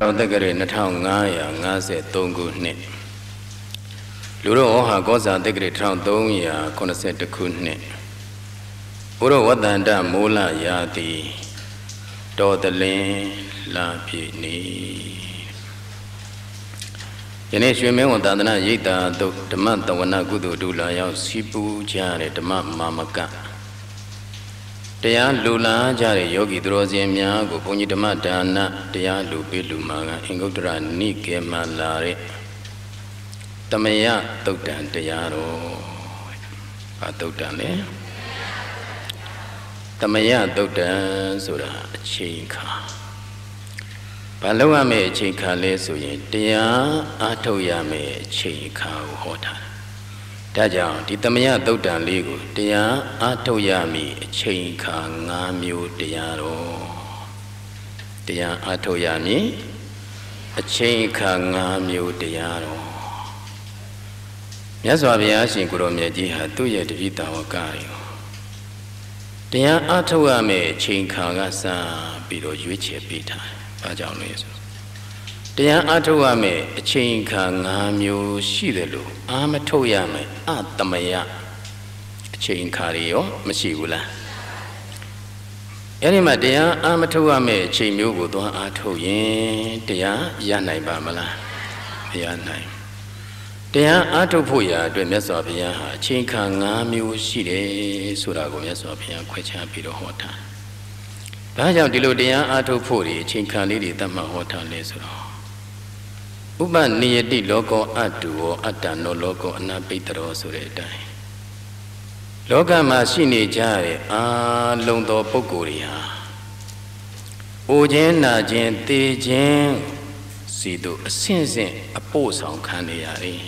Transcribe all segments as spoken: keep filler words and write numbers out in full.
Ở đây cái này thao ngã ya ngã sẽ tôn cụ nè. Lúc đó họ có sao đây cái thao tôn ya con sẽ được cụ nè. Ủa đó vật đàn đã mua là ya thì đó lên là bị nè. Cho nên chuyện mấy ông ta đã nói ta tu đam mê ta vẫn cứ tu tu là要西部家的đam mê mà mà cả.တရားလူလာကြတဲ့ယောဂီသူတော်စင်များကိုဘုန်းကြီးဓမ္မဒါနတရားလူပေးလူမှာကအင်္ဂုတ္တရနိကေမှာလာတဲ့တမယသုတ်တံတရားတော်ဘာသုတ်တံလဲတမယသုတ်တံဆိုတာအချိန်ခါဘာလို့ရမယ့်အချိန်ခါလဲဆိုရင်တရားအားထုတ်ရမယ့်အချိန်ခါကိုဟောထားဒါကြောင့်ဒီတမယသုတ်တံလေးကိုတရားအားထုတ်ရမည်အချိန်ခါ၅မျိုးတရားတော်တရားအားထုတ်ရမည်အချိန်ခါ၅မျိုးတရားတော်မြတ်စွာဘုရားရှင်ကိုရောမြတ်ကြီးဟာသူ့ရဲ့တပည့်တော်ကားရောတရားအားထုတ်ရမယ့်အချိန်ခါကစပြီးတော့ရွေးချယ်ပေးထားတယ်။ဘာကြောင့်လဲဆိုတရားအားထုတ်ရမယ်အချိန်ခါ၅မျိုးရှိတယ်လို့အာမထုတ်ရမယ်အတမယအချိန်ခါတွေရောမရှိဘူးလားအဲ့ဒီမှာတရားအာမထုတ်ရမယ်အချိန်မျိုးကိုသွားအားထုတ်ရင်တရားရနိုင်ပါမလားမရနိုင်တရားအားထုတ်ဖို့ရာအတွက်မြတ်စွာဘုရားဟာအချိန်ခါ၅မျိုးရှိတယ်ဆိုတာကိုမြတ်စွာဘုရားခွဲခြားပြီးတော့ဟောထားဒါကြောင့်ဒီလိုတရားအားထုတ်ဖို့ဒီအချိန်ခါလေးတွေသတ်မှတ်ဟောထားလဲဆိုတော့ဥပနိယတိလောကောအတုဝအတ္တနောလောကောအနာပိတရောဆိုတဲ့အတိုင်းလောကမှာရှိနေကြတဲ့အာလုံးသောပုဂ္ဂိုလ်တွေဟာအိုခြင်းနာခြင်းသေခြင်းစီတို့အဆင့်ဆင့်အပို့ဆောင်ခံနေရတယ်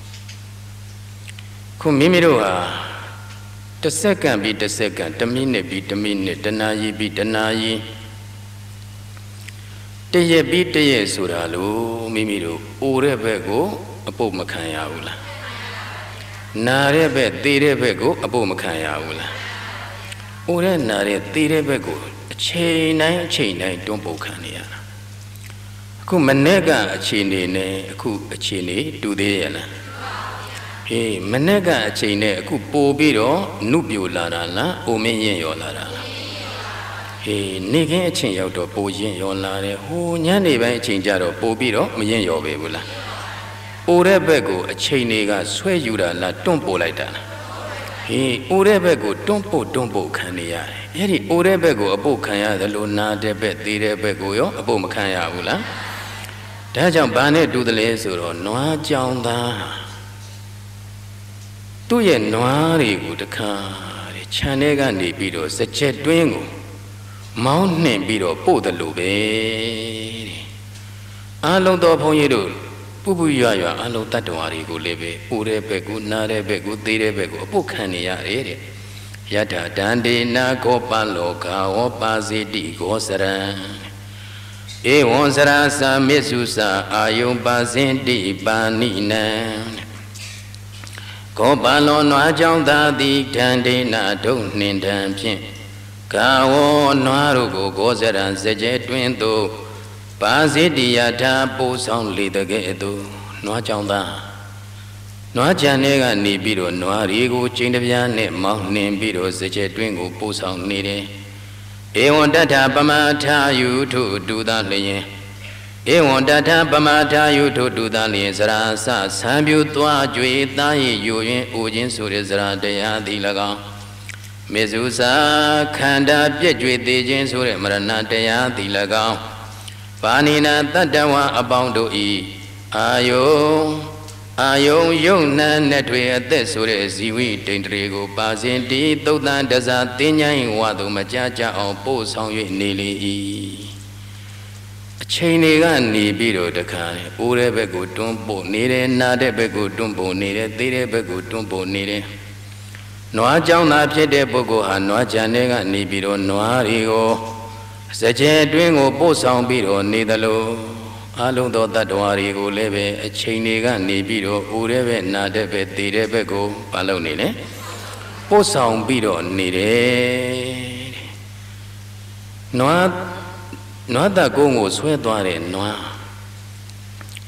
ခုမိမိတို့ဟာတစ်စက္ကန့်ပြီးတစ်စက္ကန့်တစ်မိနစ်ပြီးတစ်မိနစ်တစ်နာရီပြီးတစ်နာရီတရက်ပြီးတရက်ဆိုတာလို့မိမိတို့အိုတဲ့ဘက်ကိုအပုတ်မခံရဘူးလားနာတဲ့ဘက်သေတဲ့ဘက်ကိုအပုတ်မခံရဘူးလားအိုတဲ့နာတဲ့သေတဲ့ဘက်ကိုအချိန်တိုင်းအချိန်တိုင်းတွန်းပုတ်ခံနေရတာအခုမနေ့ကအချိန်နေနဲ့အခုအချိန်နေတူသေးရဲ့လားဟေးမနေ့ကအချိန်နဲ့အခုပို့ပြီးတော့နုပြိုလာတာလားအိုမင်းရင်ရောလာတာလားဟေးနေခင်းအချိန်ရောက်တော့ပိုရင်ရောလာတယ်ဟိုညနေပိုင်းအချိန်ကြတော့ပိုပြီးတော့မရင်ရောပဲဘူးလားအိုတဲ့ဘက်ကိုအချိန်တွေကဆွဲယူတာလားတွန့်ပို့လိုက်တာလားဟေးအိုတဲ့ဘက်ကိုတွန့်ပို့တွန့်ပို့ခံနေရတယ်အဲ့ဒီအိုတဲ့ဘက်ကိုအပုတ်ခံရတယ်လို့နာတဲ့ဘက်သေးတဲ့ဘက်ကိုရောအပုတ်မခံရဘူးလားဒါကြောင့်ဘာနဲ့တူတယ်လဲဆိုတော့နွားကြောင်သားသူ့ရဲ့နွားတွေကိုတခါခြံထဲကနေပြီးတော့စကြက်တွင်းကိုမောင်းနှင်ပြီးတော့ပို့တယ်လို့ပဲတဲ့အားလုံးသောဘုန်းကြီးတို့ပူပူရွရွအားလုံးတတ္တဝါတွေကိုလည်းပဲအိုတဲ့ဘက်ကိုနားတဲ့ဘက်ကိုသေးတဲ့ဘက်ကိုအပုတ်ခံနေရတယ်တဲ့ယထာတန္တေနာကောပလောကဝောပါစီတိကောစရံဧဝံစရာသာမစ္စုစာအာယုပါစင်တိပါဏိနံကောပလောနွားကြောင့်သာတိတန္တေနာဒုနှင်တံဖြင့်ကာဝောနွားတို့ကိုကောစရံစကြဲတွင်သို့ပါစီတိယထာပို့ဆောင်လေတကဲ့သို့နွားကြောင့်သာနွားကြံတွေကနေပြီးတော့နွားတွေကိုကျင်းတပြားနဲ့မောင်းနှင်ပြီးတော့စကြဲတွင်ကိုပို့ဆောင်နေတယ်ဧဝံတထပမထာယုထုတူသာလျင်ဧဝံတထပမထာယုထုတူသာလျင်စရာစဆံပြူသွားကြွေသားရည်ယူရင်အိုခြင်းဆိုတဲ့စရာတရားသည်၎င်းမေဇုစာခန္ဓာပြည့်ကြွေသေးခြင်းဆိုတဲ့မရဏတရားသည်၎င်းပါဏိနာတတ္တဝအပေါင်းတို့ဤအာယုအာယုံယုံနှံနဲ့တွေအသက်ဆိုတဲ့ဇီဝိတိန်တရေကိုပါစဉ်တိသုတ်တန်တစားတင်းញိုင်းဝါတို့မကြကြအောင်ပို့ဆောင်၍နေလေ၏အချိန်တွေကနေပြီးတော့တခါလေအိုးတဲ့ဘက်ကိုတွန်းပို့နေတယ်နာတဲ့ဘက်ကိုတွန်းပို့နေတယ်သေးတဲ့ဘက်ကိုတွန်းပို့နေတယ်နွားကြောင့်သာဖြစ်တဲ့ပုဂ္ဂိုလ်ဟာနွားကြံတွေကနေပြီးတော့နွားတွေကိုစကြဲတွင်းကိုပို့ဆောင်ပြီးတော့နေသလိုအလုံးသောတတ္တဝါတွေကိုလည်းပဲအချိန်တွေကနေပြီးတော့အိုတဲ့ဘက်နာတဲ့ဘက်သေတဲ့ဘက်ကိုမလုပ်နေလေပို့ဆောင်ပြီးတော့နေတယ်နွားနွားတကုန်းကိုဆွဲသွားတဲ့နွား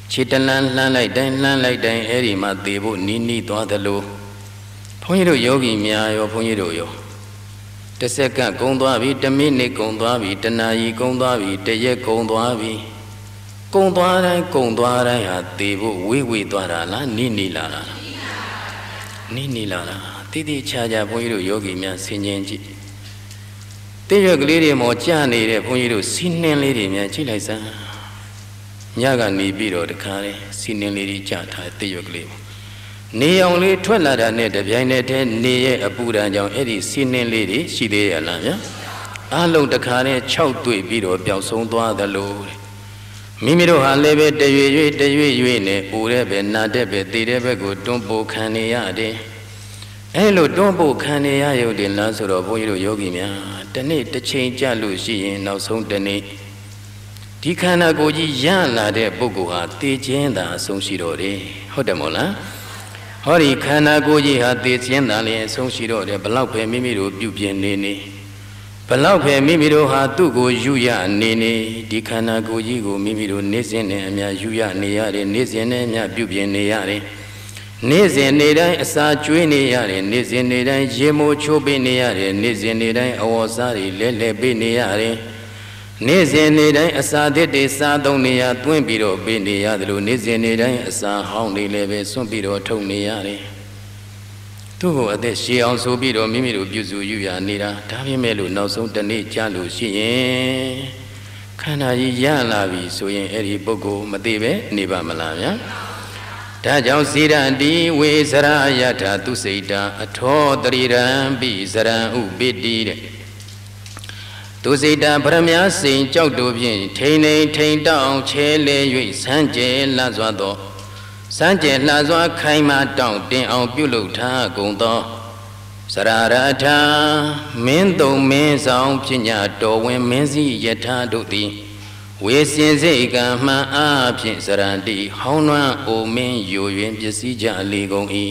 ခြေတလန်းလှမ်းလိုက်တိုင်းလှမ်းလိုက်တိုင်းအဲ့ဒီမှာသေဖို့နီးနီးသွားသလိုဘုန်းကြီးတို့ယောဂီများရောဘုန်းကြီးတို့ရောတစ်စက္ကန့်ကုန်သွားပြီတစ်မိနစ်ကုန်သွားပြီတစ်နာရီကုန်သွားပြီတစ်ရက်ကုန်သွားပြီကုန်သွားတိုင်းကုန်သွားတိုင်းဟာသေဖို့ဝေးဝေးသွားတာလားနီးနီးလာတာနီးနီးလာတာတိတိချာချာဘုန်းကြီးတို့ယောဂီများဆင်ခြင်ကြည့်တိရွက်ကလေးတွေမောကြာနေတဲ့ဘုန်းကြီးတို့စီးနှင်းလေးတွေများကြည့်လိုက်စမ်းညကနေပြီးတော့တခါလေစီးနှင်းလေးတွေကြာထားတိရွက်ကလေးနေအောင်လေးထွက်လာတာနဲ့တပြိုင်နက်တည်းနေရဲ့အပူဒဏ်ကြောင့်အဲ့ဒီစီးနှင်းလေးတွေရှိသေးရလားဗျာအလုံးတခါနဲ့၆တွေ့ပြီးတော့ပျောက်ဆုံးသွားသလိုမိမိတို့ဟာလည်းပဲတရွေရွေတရွေရွေနဲ့ပူတဲ့ပဲနာတဲ့ပဲတည်တဲ့ဘက်ကိုတွန်းပို့ခံနေရတယ်အဲ့လိုတွန်းပို့ခံနေရရုံတင်လားဆိုတော့ဘုန်းကြီးတို့ယောဂီများတနေ့တစ်ချိန်ကြလို့ရှိရင်နောက်ဆုံးတနေ့ဒီခန္ဓာကိုယ်ကြီးရလာတဲ့ပုဂ္ဂိုလ်ဟာတည်ခြင်းသာအဆုံးရှိတော့တယ်ဟုတ်တယ်မို့လားဟောဒီခန္ဓာကိုယ်ကြီးဟာတည်ခြင်းသာလည်းအဆုံးရှိတော့တယ်ဘလောက်ပဲမိမိတို့ပြုပြင်နေနေဘလောက်ပဲမိမိတို့ဟာသူ့ကိုယူရနေနေဒီခန္ဓာကိုယ်ကြီးကိုမိမိတို့နေစဉ်နဲ့အများယူရနေရတယ်နေစဉ်နဲ့အများပြုပြင်နေရတယ်နေ့စဉ်နေ့တိုင်းအစာကျွေးနေရတယ်နေ့စဉ်နေ့တိုင်းရေမိုးချိုးပေးနေရတယ်နေ့စဉ်နေ့တိုင်းအဝေါ်စားတွေလဲလှယ်ပေးနေရတယ်နေ့စဉ်နေ့တိုင်းအစာသစ်တွေစားသုံးနေရသွင်းပြီးတော့ပေးနေရတယ်လို့နေ့စဉ်နေ့တိုင်းအစာဟောင်းတွေလည်းပဲစွန့်ပြီးတော့ထုတ်နေရတယ်သူ့ကိုအသက်ရှည်အောင်ဆိုပြီးတော့မိမိတို့ပြုစုယူရနေတာဒါပေမဲ့လို့နောက်ဆုံးတနေ့ကြာလို့ရှိရင်ခန္ဓာကြီးရလာပြီဆိုရင်အဲ့ဒီပုဂ္ဂိုလ်မသိပဲနေပါမလားဗျာဒါကြောင့်စေရတိဝေစရယထာသူစိတ်တာအထောတရိရံပိစရံဥပိတိတဲ့သူစိတ်တာဗရမ ्या စိန်ကြောက်တို့ဖြင့်ထိန်နေထိန်တောင်းချဲလဲ၍စမ်းကြဲလှစွာသောစမ်းကြဲလှစွာခိုင်မာတောင်းတင်အောင်ပြုလုပ်ထားကုန်သောစရရထာမင်းသုံးမင်းဆောင်ဖြစ်ညာတော်ဝင်မင်းစည်းယထာတို့သည်ဝေစင်စိတ်ကံမှန်အားဖြင့်စရန္တိဟောင်းနှွမ်းအိုမင်းယိုယွင်ပစ္စည်းကြလေကုန်၏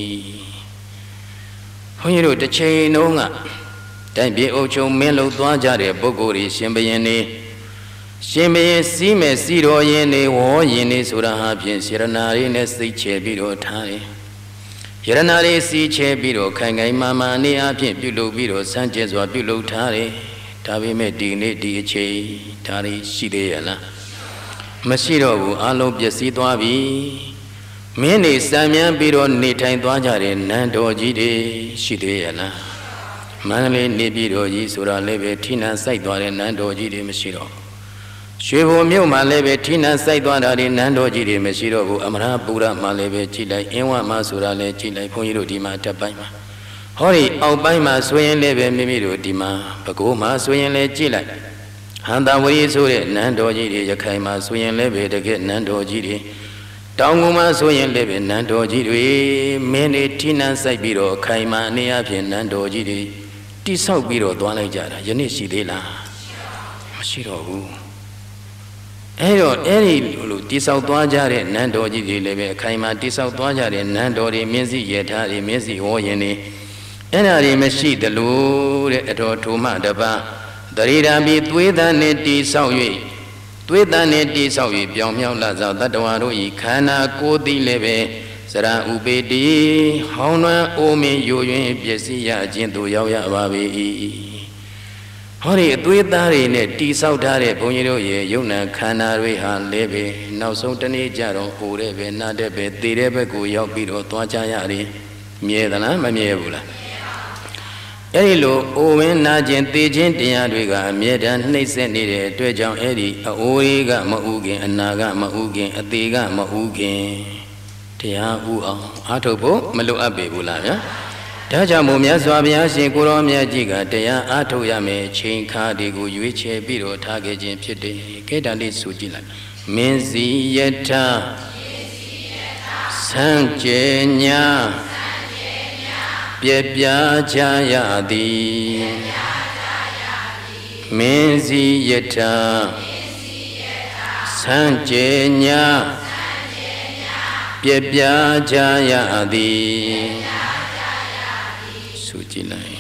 ဘုန်းကြီးတို့တစ်ချိန်လုံးကတိုင်းပြည်အုပ်ချုပ်မင်းလုပ်သွားကြတဲ့ပုဂ္ဂိုလ်တွေရှင်ဘုရင်တွေရှင်ဘုရင်စီးမဲ့စီတော်ရင်တွေဝေါ်ရင်တွေဆိုတာဟာဖြင့်ရဏာတွေနဲ့စိတ်ချပြီးတော့ထားတယ်ရဏာတွေစီးချပြီးတော့ခိုင်ခိုင်မာမာနေအဖြင့်ပြုလုပ်ပြီးတော့စမ်းကြဲစွာပြုလုပ်ထားတယ်ဒါပေမဲ့ဒီနေ့ဒီအချိန်ဒါတွေရှိသေးရလားမရှိတော့ဘူးအလုံးပျက်စီးသွားပြီမင်းနေစံမြန်းပြီးတော့နေထိုင်သွားကြတဲ့နန်းတော်ကြီးတွေရှိသေးရလားမန္တလေးနေပြည်တော်ကြီးဆိုတာလည်းပဲထိနှံစိုက်သွားတဲ့နန်းတော်ကြီးတွေမရှိတော့ရွှေဘုံမြို့မှာလည်းပဲထိနှံစိုက်သွားတာတွေနန်းတော်ကြီးတွေမရှိတော့ဘူးအမရပူရမှာလည်းပဲကြည်လိုက်အင်းဝမှာဆိုတာလည်းကြည်လိုက်ဘုန်းကြီးတို့ဒီမှာတက်ပိုင်းမှာဟောဒီအောက်ပိုင်းမှာဆိုရင်လည်းပဲမိမိတို့ဒီမှာပဲခူးမှာဆိုရင်လည်းကြည်လိုက်ဟန္တာဝရီဆိုတဲ့နန်းတော်ကြီးတွေရခိုင်မှာဆိုရင်လည်းပဲတကယ်နန်းတော်ကြီးတွေတောင်ကုန်မှာဆိုရင်လည်းပဲနန်းတော်ကြီးတွေမင်းတွေထိနှံစိုက်ပြီးတော့ခိုင်မာအနေအချင်းနန်းတော်ကြီးတွေတိဆောက်ပြီးတော့သွားလိုက်ကြတာယနေ့ရှိသေးလားမရှိတော့ဘူးအဲ့တော့အဲ့ဒီလိုတိဆောက်သွားကြတဲ့နန်းတော်ကြီးတွေလည်းပဲအခိုင်မာတိဆောက်သွားကြတဲ့နန်းတော်တွေမြင်းစီရထားတွေမြင်းစီဟောရင်တွေအဲ့ဒါတွေမရှိသလိုတဲ့အတော်ထိုမှတပါတရိရာမိသွေးသားနဲ့တိဆောက်၍သွေးသားနဲ့တိဆောက်၍ပြောင်မြောက်လာသောတတ္တဝါတို့ဤခန္ဓာကိုယ်သည်လည်းပဲစရဥပေတိဟောင်းနှွမ်းအိုမင်းယိုယွင်ပစ္စည်းရခြင်းသို့ရောက်ရပါပေ၏ဟောဒီအသွေးသားတွေနဲ့တိဆောက်ထားတဲ့ဘုန်းကြီးတို့ရဲ့ယုံနာခန္ဓာတွေဟာလည်းပဲနောက်ဆုံးတနေ့ကြတော့ဟိုတဲ့ပဲနာတဲ့ပဲသေတဲ့ဘက်ကိုရောက်ပြီးတော့သွားကြရတယ်မြဲသလားမမြဲဘူးလားအဲ့ဒီလိုအိုဝင်းနာခြင်းသေခြင်းတရားတွေကအမြဲတမ်းနှိမ့်ဆက်နေတဲ့အတွက်ကြောင့်အဲ့ဒီအိုးကြီးကမဥခင်အနာကမဥခင်အသေးကမဥခင်တရားဥအောင်အားထုတ်ဖို့မလိုအပ်ပေဘူးလားဗျာဒါကြောင့်မို့မြတ်စွာဘုရားရှင်ကိုရောမြတ်ကြီးကတရားအားထုတ်ရမယ်ချိန်ခါတွေကိုရွေးချယ်ပြီးတော့ထားခဲ့ခြင်းဖြစ်တယ်ကဲတန်လေးဆိုကြည့်လိုက်မင်းစီယထာဆံကျေညာပြပြကြရသည်မင်းစီယထာဆံကျေညာပြပြကြရသည်ဆိုကြည့်လိုက်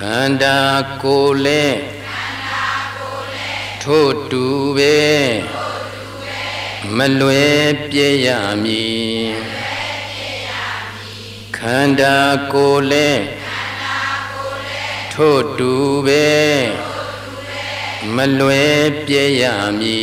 Khanda kole Thotu be Malwe Pieyami Khanda kole Thotu be Malwe Pieyami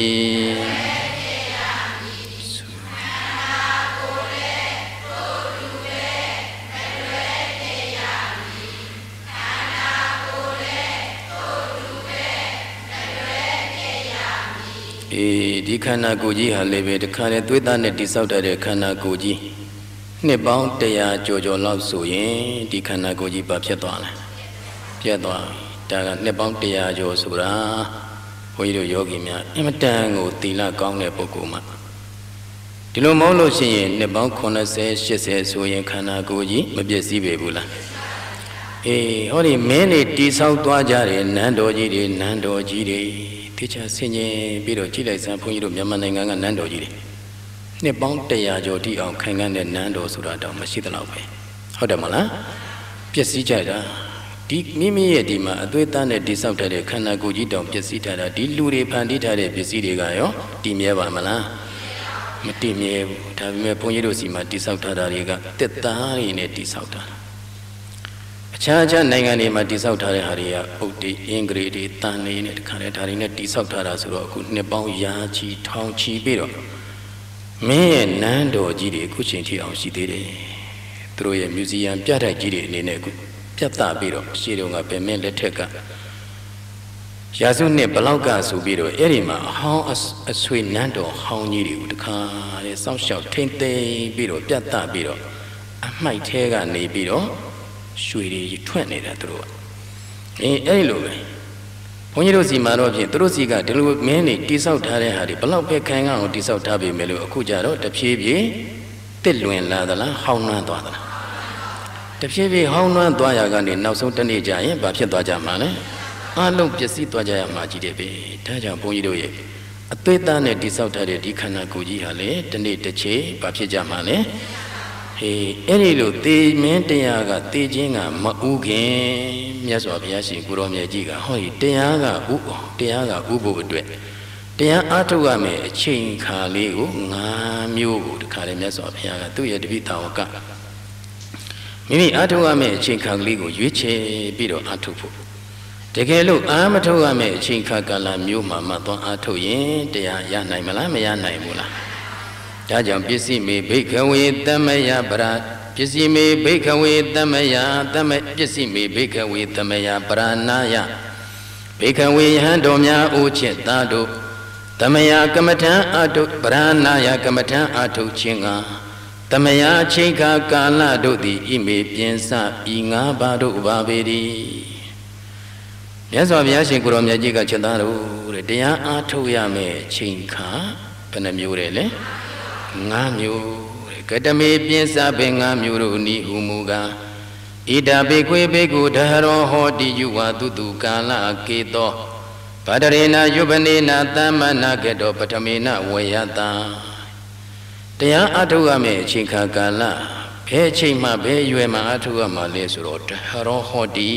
di khana ko ji ha le be de kha le twai ta ne ti sauk ta de khana ko jiနှစ်ပေါင်းone hundredကျော်ကျော်လောက်ဆိုရင်ဒီခန္ဓာကိုယ်ကြီးပါဖြစ်သွားတယ်ပြတ်သွားဒါကနှစ်ပေါင်းone hundredကျော်ဆိုတာဘုန်းကြီးတို့ယောဂီများအင်မတန်ကိုသီလကောင်းတဲ့ပုဂ္ဂိုလ်မှဒီလိုမဟုတ်လို့ရှိရင်နှစ်ပေါင်းseventy eightyဆိုရင်ခန္ဓာကိုယ်ကြီးမပြည့်စည်ပေဘူးလားအေးဟောဒီမင်းတွေတိဆောက်သွားကြတယ်နန်းတော်ကြီးတွေနန်းတော်ကြီးတွေတိကျဆင်ခြင်ပြီးတော့ကြည့်လိုက်စမ်းဘုန်းကြီးတို့မြန်မာနိုင်ငံကနန်းတော်ကြီးတွေနှစ်ပေါင်းone hundredကျော်တိအောင်ခိုင်ခံ့တဲ့နန်းတော်ဆိုတာတော့မရှိသလောက်ပဲဟုတ်တယ်မလားပျက်စီးကြတာဒီမိမိရဲ့ဒီမှာအသွေးသားနဲ့တိဆောက်ထားတဲ့ခန္ဓာကိုယ်ကြီးတောင်ပျက်စီးထားတာဒီလူတွေဖန်တီးထားတဲ့ပစ္စည်းတွေကရောတည်မြဲပါမလားမတည်မြဲဘူးဒါပေမဲ့ဘုန်းကြီးတို့စီမှာတိဆောက်ထားတာတွေကတက်သားတွေနဲ့တိဆောက်တာအခြားခြားနိုင်ငံတွေမှာတိဆောက်ထားတဲ့ဟာတွေကဥဒိအင်္ဂရိတွေတန်နေနဲ့တခါလေဒါတွေနဲ့တိဆောက်ထားတာဆိုတော့အခုနှစ်ပေါင်းရာချီထောင်ချီပြီးတော့မင်းရဲ့နန်းတော်ကြီးတွေအခုချိန်ထိအောင်ရှိသေးတယ်သူတို့ရဲ့မြူဇီယံပြတိုက်ကြီးတွေအနေနဲ့အခုပြတ်သားပြီးတော့ရှေ့တုန်းကဗမင်းလက်ထက်ကရာစုနှစ်ဘလောက်ကဆိုပြီးတော့အဲ့ဒီမှာအဟောင်းအဆွေနန်းတော်ဟောင်းကြီးတွေကိုတခါလေစောင့်ရှောက်ထိမ့်သိမ်းပြီးတော့ပြတ်သားပြီးတော့အမိုက်ထဲကနေပြီးတော့ရွှေတွေထွက်နေတာသူတို့ကအေးအဲ့လိုပဲဘုန်းကြီးတို့စီမှာတော့ဖြင့်သူတို့စီကဒီလိုမင်းတွေတိဆောက်ထားတဲ့ဟာတွေဘလောက်ပဲခိုင်ခံ့အောင်တိဆောက်ထားပြီမယ်လို့အခုကြတော့တဖြည်းဖြည်းတစ်လွင်လာသလားဟောင်းနှမ်းသွားသလားတဖြည်းဖြည်းဟောင်းနှမ်းသွားရကနေနောက်ဆုံးတနေ့ကျရင်ဘာဖြစ်သွားကြမှာလဲအလုံးပျက်စီးသွားကြရမှာကြီးတယ်ပဲဒါကြောင့်ဘုန်းကြီးတို့ရဲ့အသွေးသားနဲ့တိဆောက်ထားတဲ့ဒီခန္ဓာကိုယ်ကြီးဟာလေတနေ့တစ်ချိန်ဘာဖြစ်ကြမှာလဲဟေးအဲ့ဒီလိုသေမင်းတရားကသေခြင်းကမဥခင်မြတ်စွာဘုရားရှင်ကိုရောမြတ်ကြီးကဟောဒီတရားကဥအောင်တရားကဥဖို့အတွက်တရားအားထုတ်ရမယ်အချိန်ခါလေးကို၅မျိုးကိုတခါလေမြတ်စွာဘုရားကသူ့ရဲ့တပိတာဝကမိမိအားထုတ်ရမယ်အချိန်ခါကလေးကိုရွေးချယ်ပြီးတော့အားထုတ်ဖို့တကယ်လို့အားမထုတ်ရမယ်အချိန်ခါကာလမျိုးမှာမှသွားအားထုတ်ရင်တရားရနိုင်မလားမရနိုင်ဘူးလားဒါကြောင့်ပစ္စည်းမေဘိခဝေတမယပရာပစ္စည်းမေဘိခဝေတမယတမပစ္စည်းမေဘိခဝေတမယပရာနာယဘိခဝေယဟန်တော်များအိုချစ်သားတို့တမယကမ္မထံအတုပရာနာယကမ္မထံအတုခြင်းကတမယချိန်ခါကာလတို့သည်ဣမေပြင်စဤငါးပါးတို့ပါပေသည်မြတ်စွာဘုရားရှင်ကိုရောမြတ်ကြီးကချစ်သားတို့တဲ့တရားအားထုတ်ရမယ်ချိန်ခါဘယ်နှမျိုးလဲလဲငါးမျိုးကတမေပြင်းစားပင်ငါးမျိုးတို့ဤဟုမူကားဣဒဘေခွေဘေကုဓရောဟောတိယဝတုတုကာလကေတောဗဒရေနာယုပနေနာသမ္မနာကေတောပထမေနဝေယတာတရားအထုတ်ရမယ့်အချိန်ခါကာလဘယ်အချိန်မှဘယ်ရွယ်မှအထုတ်ရမှာလဲဆိုတော့ဓရောဟောတိ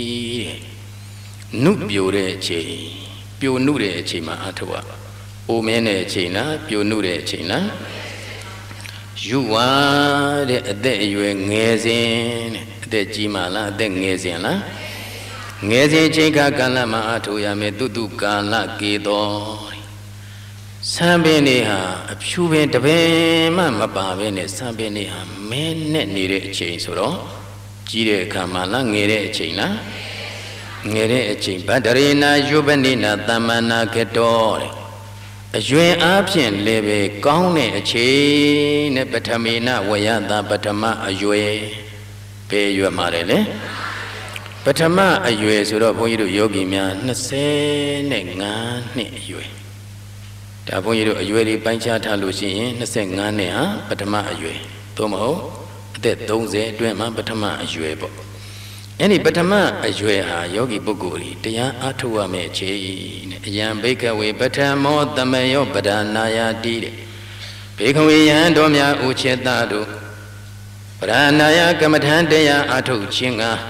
နုပြိုတဲ့အချိန်ပြိုနုတဲ့အချိန်မှအထုတ်ရအိုမင်းတဲ့အချိန်လားပြိုနုတဲ့အချိန်လားယူဝါတဲ့အသက်အရွယ်ငယ်စဉ်တဲ့အသက်ကြီးမှလားအသက်ငယ်စဉ်လားငယ်စဉ်ချိန်ခါကာလမှာအထုတ်ရမယ်တုတုကာလကေတောဆံပင်တွေဟာအဖြူပင်တပင်မှမပါဘဲနဲ့ဆံပင်တွေဟာမဲနဲ့နေတဲ့အချိန်ဆိုတော့ကြီးတဲ့အခါမှလားငယ်တဲ့အချိန်လားငယ်တဲ့အချိန်ဗဒရေနာယုပနိနာသမ္မနာကတောတဲ့အရွယ်အားဖြင့်လည်းပဲကောင်းတဲ့အချိန်နဲ့ပထမေနဝယတာပထမအရွယ်ဘယ်ရွယ်မှာလဲလဲပထမအရွယ်ဆိုတော့ဘုန်းကြီးတို့ယောဂီများ၂၅နှစ်အရွယ်ဒါဘုန်းကြီးတို့အရွယ်တွေပိုင်းခြားထားလို့ရှိရင်၂၅နှစ်ဟာပထမအရွယ်သို့မဟုတ်အသက်၃၀အတွင်းမှာပထမအရွယ်ပေါ့အဲ့ဒီပထမအရွယ်ဟာယောဂီပုဂ္ဂိုလ်ကြီးတရားအားထုတ်ရမယ့်အချိန်နဲ့အယံဘိကဝေပထမောတမယောပဒနာယတိတဲ့ဘေခဝေယံတော်များဥချေတတို့ပဒနာယကမ္မထံတရားအားထုတ်ခြင်းကအ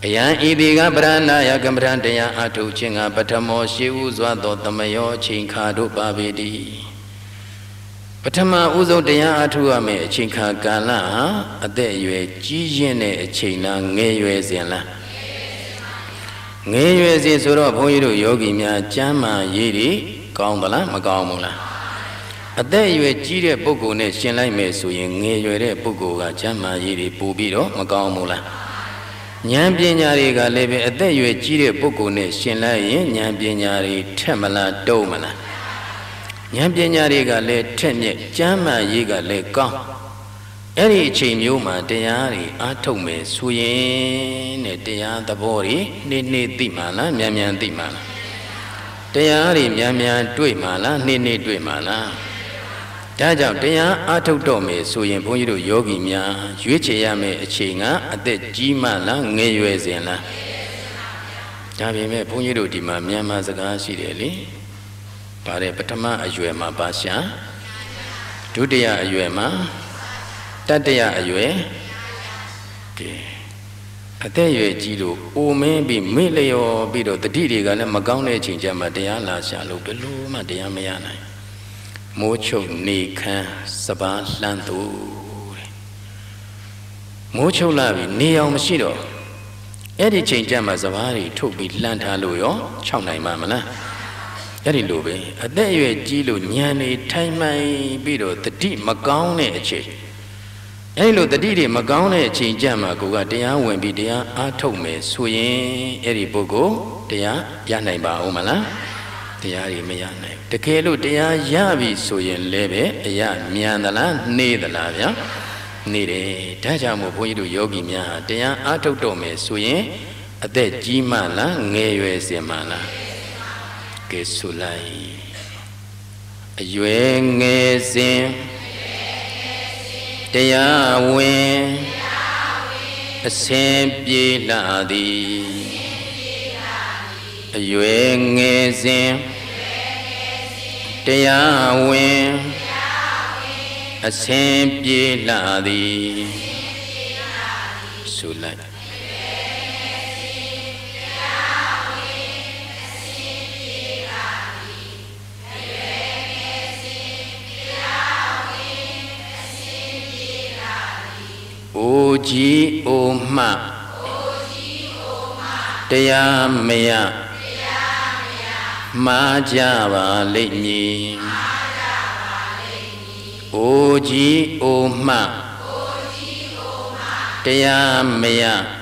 ယံဤတိကပရဏယကမ္မထတရားအထုခြင်းကပထမောရှိဥစွာသောသမယောအချိန်ခါတို့ပါပေတည်းပထမဥဆုံးတရားအထုရမယ့်အချိန်ခါကာလဟာအသက်အရွယ်ကြီးရင့်တဲ့အချိန်လားငယ်ရွယ်စဉ်လားငယ်ရွယ်စဉ်ဆိုတော့ဘုန်းကြီးတို့ယောဂီများကျမ်းမာရေးတွေကောင်းသလားမကောင်းဘူးလားအသက်အရွယ်ကြီးတဲ့ပုဂ္ဂိုလ်နဲ့ရှင်လိုက်မယ်ဆိုရင်ငယ်ရွယ်တဲ့ပုဂ္ဂိုလ်ကကျမ်းမာရေးတွေပို့ပြီးတော့မကောင်းဘူးလားဉာဏ်ပညာတွေကလည်းပဲအသက်အရွယ်ကြီးတဲ့ပုဂ္ဂိုလ်နဲ့ရှင်လိုက်ရင်ဉာဏ်ပညာတွေထက်မလားတုံးမလားဉာဏ်ပညာတွေကလည်းထက်မြက်ကျမ်းမာရေးကလည်းကောင်းအဲ့ဒီအချိန်မျိုးမှာတရားတွေအားထုတ်မယ်ဆိုရင်တဲ့တရားသဘောတွေနေ့နေ့သိမှလားမြန်မြန်သိမှလားတရားတွေမြန်မြန်တွေ့မှလားနေ့နေ့တွေ့မှလားဒါကြောင့်တရားအားထုတ်တော့မယ်ဆိုရင်ဘုန်းကြီးတို့ယောဂီများရွေးချယ်ရမယ့်အချိန်ကအသက်ကြီးမှလားငယ်ရွယ်စဉ်လားဒါပေမဲ့ဘုန်းကြီးတို့ဒီမှာမြန်မာစကားရှိတယ်လေဗါတဲ့ပထမအရွယ်မှာပါရှာဒုတိယအရွယ်မှာတတိယအရွယ်ကဲအသက်ရွယ်ကြီးလို့အိုမင်းပြီးမေ့လျော်ပြီးတော့တတိတွေကလည်းမကောင်းတဲ့အချိန်ကျမှတရားလာရှာလို့ဘယ်လိုမှတရားမရနိုင်မိုးချုပ်နေခမ်းစပါးလှမ်းသူတဲ့မိုးချုပ်လာပြီနေအောင်မရှိတော့အဲ့ဒီချိန်ကျမှစပါးတွေထုတ်ပြီးလှမ်းထားလို့ရောခြောက်နိုင်မှာမလားအဲ့ဒီလိုပဲအသက်အရွယ်ကြီးလို့ညံနေထိုင်မှန်ပြီးတော့တတိမကောင်းတဲ့အချိန်အဲ့လိုတတိတွေမကောင်းတဲ့အချိန်ကြမှာကိုကတရားဝင်ပြီးတရားအားထုတ်မယ်ဆိုရင်အဲ့ဒီပုဂ္ဂိုလ်တရားရနိုင်ပါဦးမလားတရားတွေမရနိုင်တကယ်လို့တရားရပြီဆိုရင်လည်းပဲအရာမြန်သလားနေသလားဗျာနေတယ်ဒါကြောင့်မို့ဘုန်းကြီးတို့ယောဂီများတရားအားထုတ်တော့မယ်ဆိုရင်အသက်ကြီးမှလားငယ်ရွယ်စဉ်မှလားကဲဆိုလိုက်အရွယ်ငယ်စဉ်တရားဝင်အစဉ်ပြေလာသည်အရွယ်ငယ်စဉ်တရားဝင်အစဉ်ပြေလာသည်ဆိုလိုက်အိုကြီးအိုမှတရားမရမှားကြပါလိမ့်မည်အိုကြီးအိုမှတရားမရ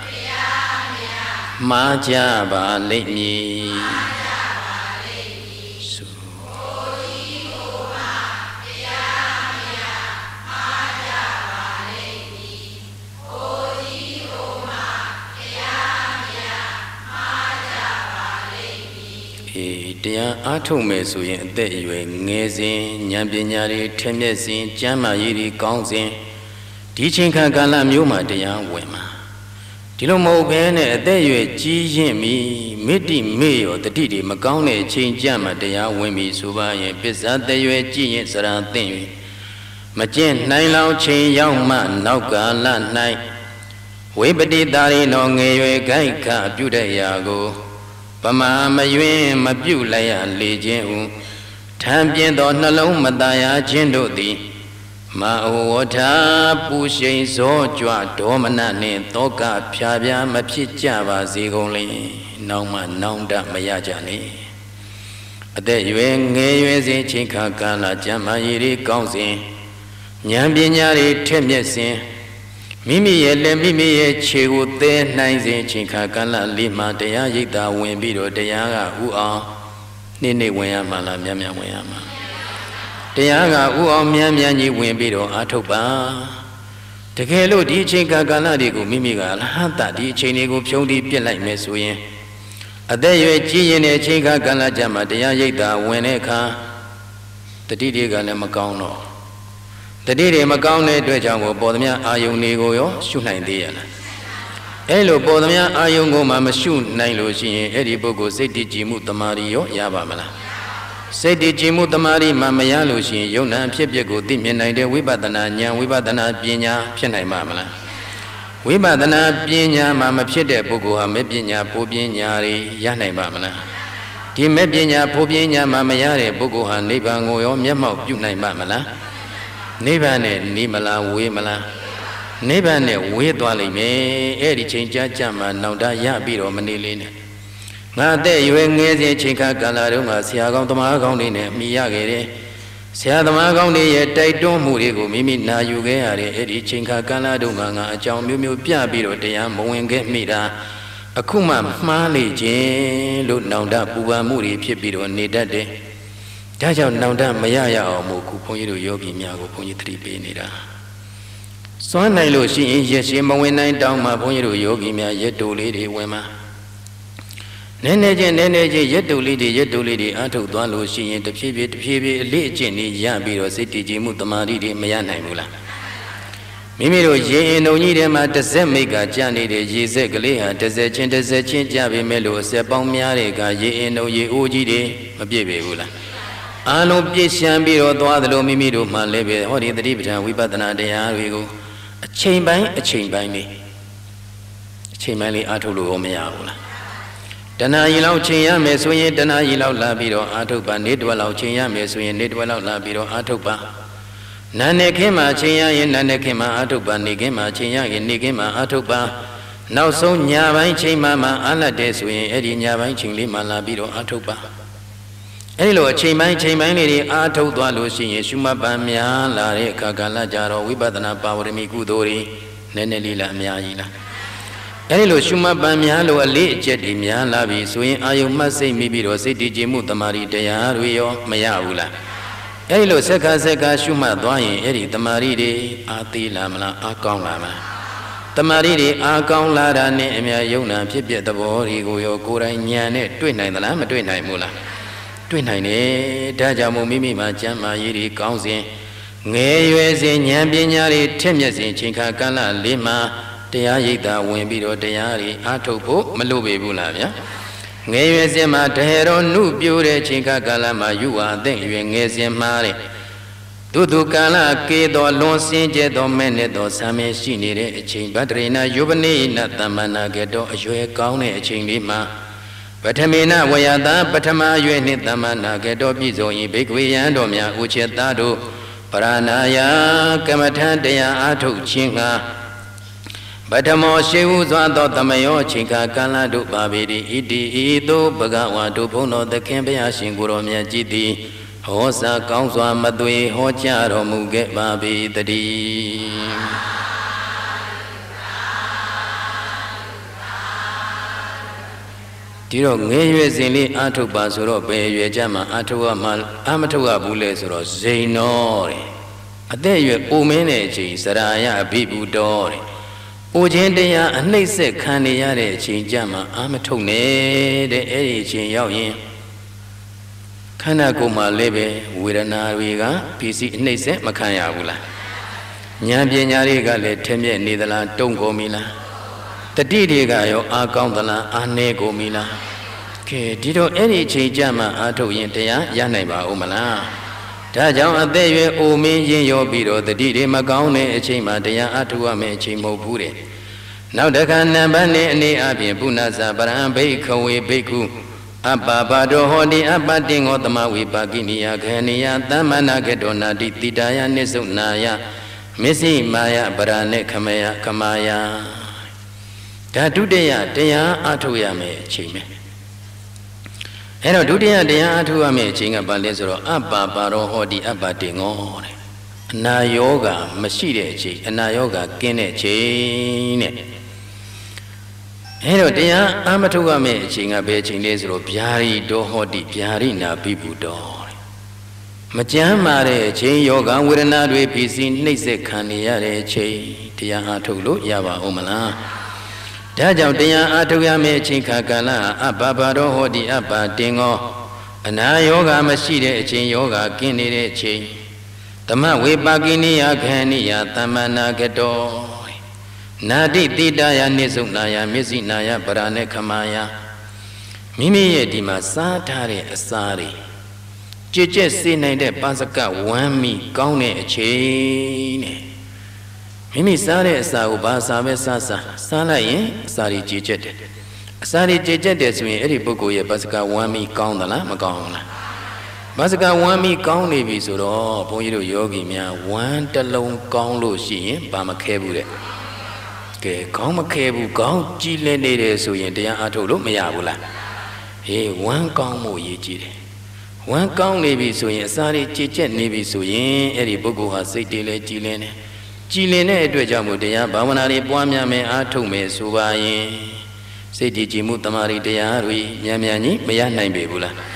မှားကြပါလိမ့်မည်တရားအားထုတ်မယ်ဆိုရင်အသက်အရွယ်ငယ်စဉ်ဉာဏ်ပညာတွေထက်မြက်စဉ်ကျမ်းမာရေးတွေကောင်းစဉ်ဒီချိန်ခါကာလမျိုးမှာတရားဝင်မှာဒီလိုမဟုတ်ဘဲနဲ့အသက်အရွယ်ကြီးရင့်ပြီမိတိမေ့ရောတတိတွေမကောင်းတဲ့အချိန်ကြမှာတရားဝင်ပြီဆိုပါရင်ပစ္စာသက်ရွယ်ကြီးရင်စရာသိမ့်၍မကျင့်နိုင်လောက်ချိန်ရောက်မှနောက်ကာလ၌ဝိပတိတာရိနောငယ်ရွယ်ခိုက်ခပြုတဲ့ရာကိုပမာမယွင်းမပြုတ်လိုက်ရလေခြင်းဟုထံပြင်းသောနှလုံးမตายခြင်းတို့သည်မဩဝထာပူရှိန်ဇောကြွဒေါမနနှင့်တောကဖြာဖြာမဖြစ်ကြပါစေကုန်လေနောင်မှနောင်တမရကြနှင့်အသက်ရွယ်ငယ်ရွယ်စဉ်ချိန်ခါကာလကျမ်းမာရေးတွေကောင်းစဉ်ဉာဏ်ပညာတွေထက်မြက်စဉ်မိမိရဲ့လက်မိမိရဲ့ခြေကိုသဲနိုင်စဉ်ချိန်ခါကာလလေးမှာတရားရိပ်သာဝင်ပြီးတော့တရားကဥအောင်နေ့နေ့ဝင်ရမှာလားမြန်မြန်ဝင်ရမှာတရားကဥအောင်မြန်မြန်ကြီးဝင်ပြီးတော့အာထုတ်ပါတကယ်လို့ဒီအချိန်ကာလတွေကိုမိမိကအလဟံတဒီအချိန်တွေကိုဖြုံးပြီးပြစ်လိုက်မယ်ဆိုရင်အသက်ရွယ်ကြီးရင်တဲ့အချိန်ကာလကြမှာတရားရိပ်သာဝင်တဲ့အခါတတိတွေကလည်းမကောင်းတော့တတိတွေမကောင်းတဲ့အတွက်ကြောင့်ပေါ်သမျှအာယုန်တွေကိုရောရှုနိုင်သေးရလားအဲ့လိုပေါ်သမျှအာယုန်ကိုမှမရှုနိုင်လို့ရှိရင်အဲ့ဒီပုဂ္ဂိုလ်စိတ်တည်ကြည်မှုတမာရီရောရပါမလားစိတ်တည်ကြည်မှုတမာရီမှမရလို့ရှိရင်ယုံနာဖြစ်ပျက်ကိုသိမြင်နိုင်တဲ့ဝိပဿနာဉာဏ်ဝိပဿနာပညာဖြစ်နိုင်ပါမလားဝဝိပဿနာပညာမှာမဖြစ်တဲ့ပုဂ္ဂိုလ်ဟာမဲ့ပညာဖို့ပညာတွေရနိုင်ပါမလားဒီမဲ့ပညာဖို့ပညာမှာမရတဲ့ပုဂ္ဂိုလ်ဟာနိဗ္ဗာန်ကိုရောမျက်မှောက်ပြုနိုင်ပါမလားနိဗ္ဗာန်နဲ့နီးမလားဝေးမလားနိဗ္ဗာန်နဲ့ဝေးသွားလိမ့်မယ်အဲ့ဒီချိန်ကြာကြာမှနောင်တရပြီးတော့မနေလေးနဲ့ငါတဲ့ရွယ်ငယ်စဉ်ချိန်ခါကာလတုန်းကဆရာကောင်းသမားကောင်းတွေနဲ့မိရခဲ့တယ်ဆရာသမားကောင်းတွေရဲ့တိုက်တွန်းမှုတွေကိုမိမိနာယူခဲ့ရတဲ့အဲ့ဒီချိန်ခါကာလတုန်းကငါအကြောင်းမျိုးမျိုးပြပြီးတော့တရားမဝင်ခဲ့မိတာအခုမှမှားလေခြင်းလို့နောင်တပူပန်မှုတွေဖြစ်ပြီးတော့နေတတ်တယ်ဒါကြောင့်နောင်တမရရအောင်မို့ခုဘုန်းကြီးတို့ယောဂီများကိုဘုန်းကြီးသတိပေးနေတာစွမ်းနိုင်လို့ရှိရင်ရက်ရှင်မဝင်နိုင်တောင်းမှဘုန်းကြီးတို့ယောဂီများရက်တူလေးတွေဝင်မှာနည်းနည်းချင်းနည်းနည်းချင်းရက်တူလေးတွေရက်တူလေးတွေအားထုတ်သွားလို့ရှိရင်တဖြည်းဖြည်းတဖြည်းဖြည်းအလေးအကျင့်တွေရပြီးတော့စိတ်တည်ကြည်မှုတမာတိတွေမရနိုင်ဘူးလားမိမိတို့ရေအင်ုံကြီးထဲမှာတစ်စက်မိတ်ကကြာနေတဲ့ရေစက်ကလေးဟာတစ်စက်ချင်းတစ်စက်ချင်းကြာပြီမဲ့လို့အစက်ပေါင်းများတဲ့ကရေအင်ုံရေအိုးကြီးတွေမပြည့်ပေဘူးလားအားလုံးပြည့်ရှမ်းပြီးတော့သွားသလိုမိမိတို့မှလည်းပဲဟောဒီသတိပဋ္ဌာန်ဝိပဿနာတရားတွေကိုအချိန်ပိုင်းအချိန်ပိုင်းလေးအချိန်ပိုင်းလေးအားထုတ်လို့ရောမရဘူးလားတဏှာကြီးလောက်ချိန်ရမယ်ဆိုရင်တဏှာကြီးလောက်လာပြီးတော့အားထုတ်ပါနေတွက်လောက်ချိန်ရမယ်ဆိုရင်နေတွက်လောက်လာပြီးတော့အားထုတ်ပါနာနေခင်းမှာချိန်ရရင်နာနေခင်းမှာအားထုတ်ပါနေခင်းမှာချိန်ရရင်နေခင်းမှာအားထုတ်ပါနောက်ဆုံးညပိုင်းချိန်မှမှအားလတ်တဲ့ဆိုရင်အဲ့ဒီညပိုင်းချိန်လေးမှလာပြီးတော့အားထုတ်ပါအဲ့လိုအချိန်ပိုင်းချိန်ပိုင်းလေးတွေအားထုတ်သွားလို့ရှိရင်ရှုမှတ်ပံများလာတဲ့အခါကာလကြတော့ဝိပဿနာပါဝရမီကုသိုလ်တွေနည်းနည်းလေးလားအများကြီးလားအဲ့ဒီလိုရှုမှတ်ပံများလို့အလေးအကျက်တွေများလာပြီဆိုရင်အာယုံမှတ်စိတ်မိပြီးတော့စိတ်တည်ကြည်မှုတမာရီတရားတွေရောမရဘူးလားအဲ့ဒီလိုစက္ခစက္ခရှုမှတ်သွားရင်အဲ့ဒီတမာရီတွေအားသေးလာမလားအားကောင်းလာမလားတမာရီတွေအားကောင်းလာတာနဲ့အများယုံနာဖြစ်ပြသဘောတွေကိုရောကိုယ်တိုင်ဉာဏ်နဲ့တွေ့နိုင်သလားမတွေ့နိုင်ဘူးလားတွေ့နိုင်တယ်ဒါကြောင့်မို့မိမိမှာကျမ်းမာရေးတွေကောင်းစဉ်ငယ်ရွယ်စဉ်ဉာဏ်ပညာတွေထက်မြက်စဉ်ချိန်ခါကာလလေးမှာတရားရိပ်သာဝင်ပြီးတော့တရားတွေအားထုတ်ဖို့မလိုပေဘူးလားဗျာငယ်ရွယ်စဉ်မှာတဟေရောနုပြိုတဲ့ချိန်ခါကာလမှာယူဝအသက်ရွယ်ငယ်စဉ်မှာတဲ့သူသူကာလကေတော်လွန်စင်းကျဲတော်မဲ့နဲ့တော်ဆံမရှိနေတဲ့အချိန်ဗတ္တရိနာယုပနိနသမ္မနာကေတော်အရွယ်ကောင်းတဲ့အချိန်လေးမှာပထမေနဝယတာပထမရွယ်နှင့်သမ္မနာကေတော်ပြည်စုံ၏ဘိက္ခဝေယံတော်များဥချက်သားတို့ပရဏာယကမ္မထံတရားအားထုတ်ခြင်းငှာပထမောရှိဟုစွာသောတမယောချိန်ခါကာလတို့ပါပေ၏ဣတိဤသို့ဘဂဝါတို့ဘုန်းတော်သခင်ဘုရားရှင်ကိုယ်တော်မြတ်ကြီးသည်ဟောစာကောင်းစွာမသွေဟောကြားတော်မူခဲ့ပါပေတည်းဒီတော့ငယ်ရွယ်စဉ်လေးအာထုတ်ပါဆိုတော့ဘယ်ရွယ်ကြမှာအာထုတ်ရမှာအာမထုတ်ရဘူးလေဆိုတော့ဇိန်တော်တဲ့အသက်ရွယ်ပုံမင်းတဲ့အချိန်စရာယအဘိဗုတော်တဲ့အိုခြင်းတရားအနှိမ့်ဆက်ခံနေရတဲ့အချိန်ကြမှာအာမထုတ်နဲ့တဲ့အဲ့ဒီအချိန်ရောက်ရင်ခန္ဓာကိုယ်မှာလည်းပဲဝေဒနာတွေကဖြစ်စီအနှိမ့်ဆက်မခံရဘူးလားဉာဏ်ပညာတွေကလည်းထင်မြက်နေသလားတုံ့ကုန်ပြီလားတတိတွေကရောအားကောင်းသလားအားနည်းကုန်ပြီလားကဲဒီတော့အဲ့ဒီအချိန်ကြမှာအားထုတ်ရင်တရားရနိုင်ပါဦးမလားဒါကြောင့်အသက်ရွယ်အိုမင်းရင်ရောပြီးတော့တတိတွေမကောင်းတဲ့အချိန်မှာတရားအားထုတ်ရမယ့်အချိန်မဟုတ်ဘူးတဲ့နောက်တစ်ခါနံပါတ်နဲ့အနေအချင်းပုဏ္ဏဇာပရံဘိခဝေဘိက္ခုအပ္ပပါတောဟောတိအပ္ပတင်္ဂောသမဝေပါကိနိယခေနိယသမ္မနာကေတောနာတိတိတာယနိစုနာယမစ္စည်းမာယပရာနေခမယခမာယဒါဒုတိယတရားအားထုတ်ရမယ်အချိန်ပဲအဲ့တော့ဒုတိယတရားအားထုတ်ရမယ်အချိန်ကဘာလဲဆိုတော့အပ္ပပါရောဟောတိအပ္ပတင်္ဂောတဲ့အနာယောဂမရှိတဲ့အချိန်အနာယောဂကင်းတဲ့အချိန်တဲ့အဲ့တော့တရားအာမထုတ်ရမယ့်အချိန်ကဘယ်အချိန်လဲဆိုတော့ဗျာရိတောဟောတိဗျာရိနာပိပုတောမကြမ်းမာတဲ့အချိန်ယောဂဝေဒနာတွေဖြစ်စီနှိမ့်ဆက်ခံနေရတဲ့အချိန်တရားအားထုတ်လို့ရပါဦးမလားဒါကြောင့်တရားအားထုတ်ရမယ့်အချိန်ခါကာလအပ္ပဘာရောဟောတိအပ္ပတင်္ဂောအနာယောဂမရှိတဲ့အချိန်ယောဂကင်းနေတဲ့အချိန်သမဝေပါကိနိယခေနိယသမ္မနာကတောနာတိတိတယနိစုနာယမျက်စိနာယပရာနေခမာယမိမိရဲ့ဒီမှာစားထားတဲ့အစာတွေကြည်ကြက်စေနိုင်တဲ့ပါစကဝမ်းမီကောင်းတဲ့အချိန်နဲ့မိမိစားတဲ့အစာကိုဘာစားပဲစားစားစားလိုက်ရင်အစာတွေကြေကျက်တယ်အစာတွေကြေကျက်တယ်ဆိုရင်အဲ့ဒီပုဂ္ဂိုလ်ရဲ့ဘာစကာဝမ်းမီကောင်းသလားမကောင်းဘူးလားဘာစကာဝမ်းမီကောင်းနေပြီဆိုတော့ဘုန်းကြီးတို့ယောဂီများဝမ်းတစ်လုံးကောင်းလို့ရှိရင်ဘာမခဲဘူးတဲ့ကဲကောင်းမခဲဘူးကောင်းကြည်လည်နေတယ်ဆိုရင်တရားအားထုတ်လို့မရဘူးလားဟေးဝမ်းကောင်းမှုရည်ကြည်တယ်ဝမ်းကောင်းနေပြီဆိုရင်အစာတွေကြေကျက်နေပြီဆိုရင်အဲ့ဒီပုဂ္ဂိုလ်ဟာစိတ်တွေလည်းကြည်လင်တယ်ကြည်လင်တဲ့အတွက်ကြောင့်မို့တရားဘာဝနာတွေပွားများမယ်အားထုတ်မယ်ဆိုပါရင်စိတ်တည်ကြည်မှုတမာရီတရားတွေမြန်မြန်ကြီးမရနိုင်ပေဘူးလား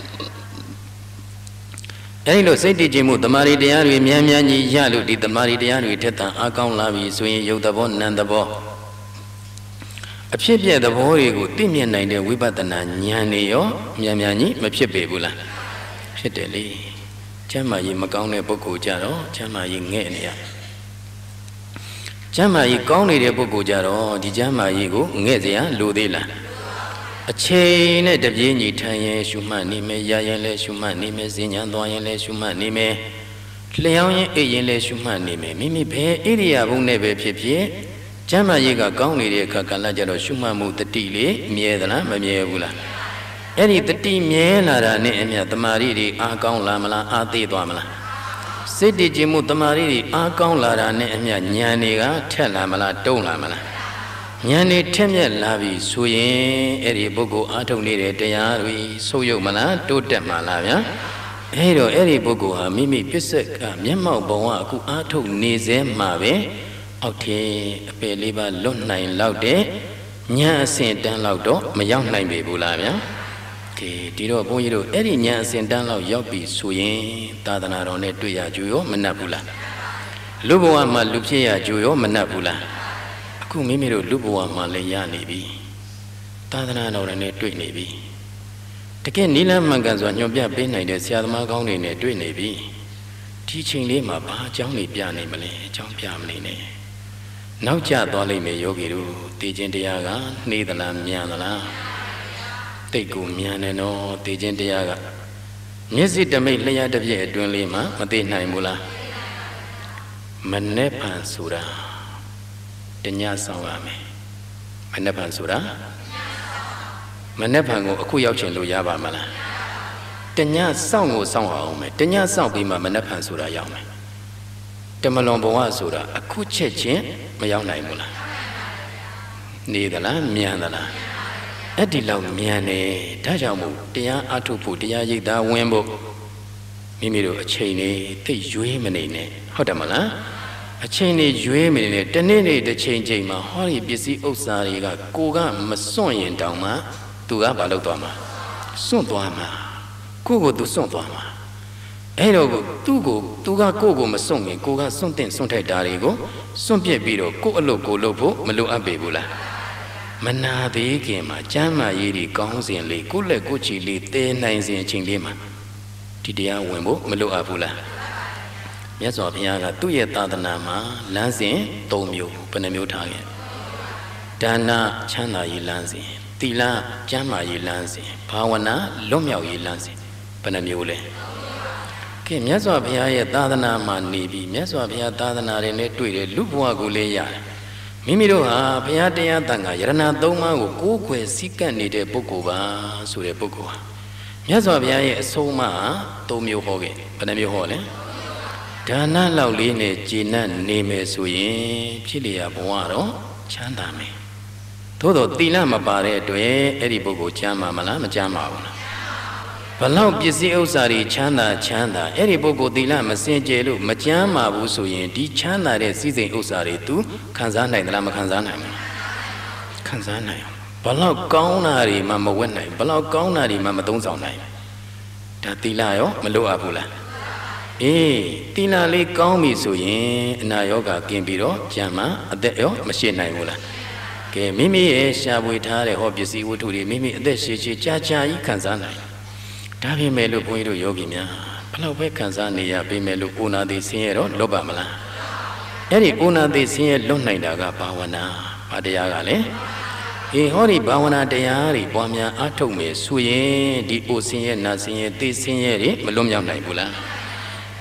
အဲဒီလိုစိတ်တည်ကြည်မှုတမာရီတရားတွေမြန်မြန်ကြီးရလို့ဒီတမာရီတရားတွေထက်သန်အားကောင်းလာပြီဆိုရင်ယုတ်သဘောနံသဘောအဖြစ်ပြက်သဘောတွေကိုသိမြင်နိုင်တဲ့ဝိပဿနာဉာဏ်တွေရောမြန်မြန်ကြီးမဖြစ်ပေဘူးလားဖြစ်တယ်လေကျမ်းမာရေးမကောင်းတဲ့ပုဂ္ဂိုလ်ကြတော့ကျမ်းမာရေးငဲ့နေရကျမ်းမာရေးကောင်းနေတဲ့ပုဂ္ဂိုလ်ကြတော့ဒီကျမ်းမာရေးကိုငဲ့เสียလိုသေးလားအချိန်နဲ့တပြေးညီထိုင်ရင်ရှုမှတ်နေမယ်ရရင်လည်းရှုမှတ်နေမယ်ဇင်ညာသွားရင်လည်းရှုမှတ်နေမယ်လျှောင်းရင်အိပ်ရင်လည်းရှုမှတ်နေမယ်မိမိဘယ်ဣရိယာပုနဲ့ပဲဖြစ်ဖြစ်ကျမ်းမာရေးကကောင်းနေတဲ့အခါကလည်းကြတော့ရှုမှတ်မှုတတိလေးမြဲသလားမမြဲဘူးလားအဲ့ဒီတတိမြဲလာတာနဲ့အမြတ်တမာရီတွေအားကောင်းလာမလားအားသေးသွားမလားစိတ်တည်ကြည်မှုတမာရီတွေအားကောင်းလာတာနဲ့အမြတ်ဉာဏ်တွေကထက်လာမလားတုံးလာမလားဉာဏ်တွေထက်မြက်လာပြီဆိုရင်အဲ့ဒီပုဂ္ဂိုလ်အားထုတ်နေတဲ့တရားတွေဆုပ်ယုပ်မလားတိုးတက်မလားဗျာအဲ့တော့အဲ့ဒီပုဂ္ဂိုလ်ဟာမိမိပစ္စက်ကမျက်မှောက်ဘဝအခုအားထုတ်နေစေမှာပဲအောက်ထဲအပယ်လေးပါလွတ်နိုင်လောက်တဲ့ဉာဏ်အစဉ်တန်းလောက်တော့မရောက်နိုင်ပေဘူးလားဗျာကဲဒီတော့ဘုန်းကြီးတို့အဲ့ဒီဉာဏ်အစဉ်တန်းလောက်ရောက်ပြီဆိုရင်သာသနာတော်နဲ့တွေ့ရကြရောမနှက်ဘူးလားလူဘဝမှာလူဖြစ်ရကြရောမနှက်ဘူးလားအခုမိမိတို့လူဘဝမှာလည်းရနေပြီသာသနာတော်နဲ့တွေ့နေပြီတကယ်နိလမှန်ကန်စွာညွှန်ပြပေးနိုင်တဲ့ဆရာသမားကောင်းတွေနဲ့တွေ့နေပြီဒီချိန်လေးမှာဘာအကြောင်းတွေပြနိုင်မလဲအကြောင်းပြမနေနဲ့နောက်ကျသွားလိမ့်မယ်ယောဂီတို့သိခြင်းတရားကနှေးသလားမြန်သလားတိတ်ကိုမြန်တယ်နော်သိခြင်းတရားကမျက်စိတမိတ်လျှက်တစ်ပြည့်အတွင်းလေးမှာမသိနိုင်ဘူးလားမနှက်ဖန်ဆိုတာတညဆောင်ရမယ်မနှက်ဖန်ဆိုတာမနှက်ဖန်ကိုအခုရောက်ချင်လို့ရပါမလားတညဆောင်ကိုဆောင်အောင်မယ်တညဆောင်ပြီးမှမနှက်ဖန်ဆိုတာရောက်မယ်တမလွန်ဘဝဆိုတာအခုချက်ချင်းမရောက်နိုင်ဘူးလားနေသလားမြန်သလားအဲ့ဒီလောက်မြန်နေဒါကြောင့်မို့တရားအထုတ်ဖို့တရားရိပ်သာဝင်ဖို့မိမိတို့အချိန်လေးသိရွေးမနေနဲ့ဟုတ်တယ်မလားအချိန်လေးရွေးမနေနဲ့တနေ့နေ့တစ်ချိန်ချိန်မှာဟောဒီပစ္စည်းဥစ္စာတွေကကိုကမစွန့်ရင်တောင်မှသူကဘာလုပ်သွားမှာစွန့်သွားမှာကိုကိုသူစွန့်သွားမှာအဲ့တော့သူ့ကိုသူကကိုကိုမစွန့်ရင်ကိုကစွန့်တဲ့စွန့်ထိုက်တာတွေကိုစွန့်ပြစ်ပြီးတော့ကိုအလုပ်ကိုလုပ်ဖို့မလိုအပ်ပေဘူးလားမနာသေးခင်မှာကျမ်းမာရေးတွေကောင်းစဉ်လေးကိုလက်ကိုချီလေးတဲနိုင်စဉ်အချိန်လေးမှာဒီတရားဝင်ဖို့မလိုအပ်ဘူးလားမြတ်စွာဘုရားကသူ့ရဲ့သာသနာမှာလမ်းစဉ်၃မျိုးဘယ်နှမျိုးထားခဲ့ဒါနချမ်းသာရေးလမ်းစဉ်သီလကျမ်းမာရေးလမ်းစဉ်ဘာဝနာလွတ်မြောက်ရေးလမ်းစဉ်ဘယ်နှမျိုးလဲကဲမြတ်စွာဘုရားရဲ့သာသနာမှာနေပြီးမြတ်စွာဘုရားသာသနာတွေနဲ့တွေ့တယ်လူဘဝကိုလည်းရတယ်မိမိတို့ဟာဘုရားတရားတန်ခါယရဏသုံးပါးကိုကိုးကွယ်စည်းကပ်နေတဲ့ပုဂ္ဂိုလ်ပါဆိုတဲ့ပုဂ္ဂိုလ်ဟာမြတ်စွာဘုရားရဲ့အဆုံးအမ၃မျိုးဟောခဲ့ဘယ်နှမျိုးဟောလဲဒါနလောက်လေးနဲ့ကျေနပ်နေမယ်ဆိုရင်ဖြစ်လျာဘဝတော့ချမ်းသာမယ်သို့တော့သီလမပါတဲ့အတွက်အဲ့ဒီပုဂ္ဂိုလ်ချမ်းသာမလားမချမ်းသာဘူးလားဘလောက်ပစ္စည်းဥစ္စာတွေချမ်းသာချမ်းသာအဲ့ဒီပုဂ္ဂိုလ်သီလမစင်ကြယ်လို့မချမ်းသာဘူးဆိုရင်ဒီချမ်းသာတဲ့စည်းစိမ်ဥစ္စာတွေ तू ခံစားနိုင်သလားမခံစားနိုင်ဘူးခံစားနိုင်ဘလောက်ကောင်းတာတွေမှမဝတ်နိုင်ဘလောက်ကောင်းတာတွေမှမသုံးဆောင်နိုင်ဒါသီလရောမလိုအပ်ဘူးလားအေးသီလလေးကောင်းပြီဆိုရင်အနာရောဂါကင်းပြီးတော့ကျမ်းမာအသက်ရောမရှိနိုင်ဘူးလားကဲမိမိရဲ့ရှားပွေထားတဲ့ဟောပစ္စည်းဝတ္ထုတွေမိမိအသက်ရှည်ရှည်ကြာကြာကြီးခံစားနိုင်ဒါပေမဲ့လို့ဘုန်းကြီးတို့ယောဂီများဘလောက်ပဲခံစားနေရပေမဲ့လို့အိုနာသိဆင်းရဲတော့လွတ်ပါမလားအဲ့ဒီအိုနာသိဆင်းရဲလွတ်နိုင်တာကဘာဝနာဘာတရားကလဲဟေဟောဒီဘာဝနာတရားတွေပွားများအားထုတ်မယ်ဆိုရင်ဒီအိုဆင်းရဲနာဆင်းရဲသိဆင်းရဲတွေမလွတ်မြောက်နိုင်ဘူးလား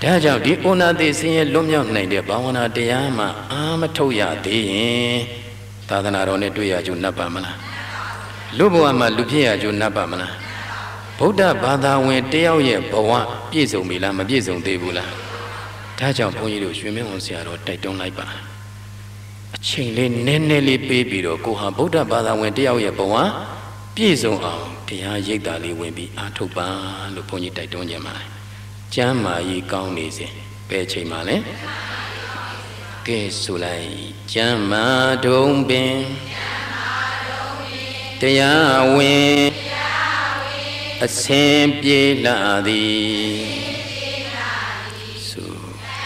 ဒါကြောင့်ဒီဩနာတိဆင်းရဲလွတ်မြောက်နိုင်တဲ့ဘာဝနာတရားမှအာမထုတ်ရသေးရင်သာသနာတော်နဲ့တွေ့ရကြနှပ်ပါမလားလူဘဝမှာလူဖြစ်ရကြနှပ်ပါမလားဗုဒ္ဓဘာသာဝင်တယောက်ရဲ့ဘဝပြည့်စုံပြီလားမပြည့်စုံသေးဘူးလားဒါကြောင့်ဘုန်းကြီးတို့ရွှေမင်းဝန်ဆရာတော်တိုက်တွန်းလိုက်ပါအချိန်လေးနည်းနည်းလေးပေးပြီးတော့ကိုဟာဗုဒ္ဓဘာသာဝင်တယောက်ရဲ့ဘဝပြည့်စုံအောင်တရားရိပ်သာလေးဝင်ပြီးအားထုတ်ပါလို့ဘုန်းကြီးတိုက်တွန်းကြပါတယ်ကျမ်းမာရေးကောင်းနေစဉ်ဘယ်ချိန်မှလဲကဲဆိုလိုက်ကျမ်းမာတုံးပင်တရားဝင်အစင်ပြေလာသည်ဆို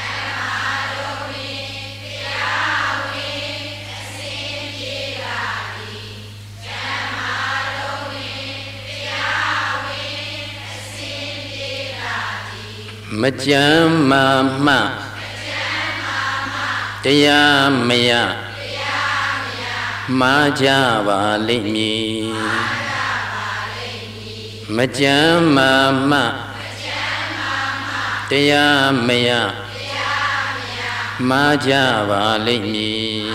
မကြမ်းမာမှတရားမရမှားကြပါလိမ့်မည်မကြမ်းမာမှတရားမရမှားကြပါလိမ့်မည်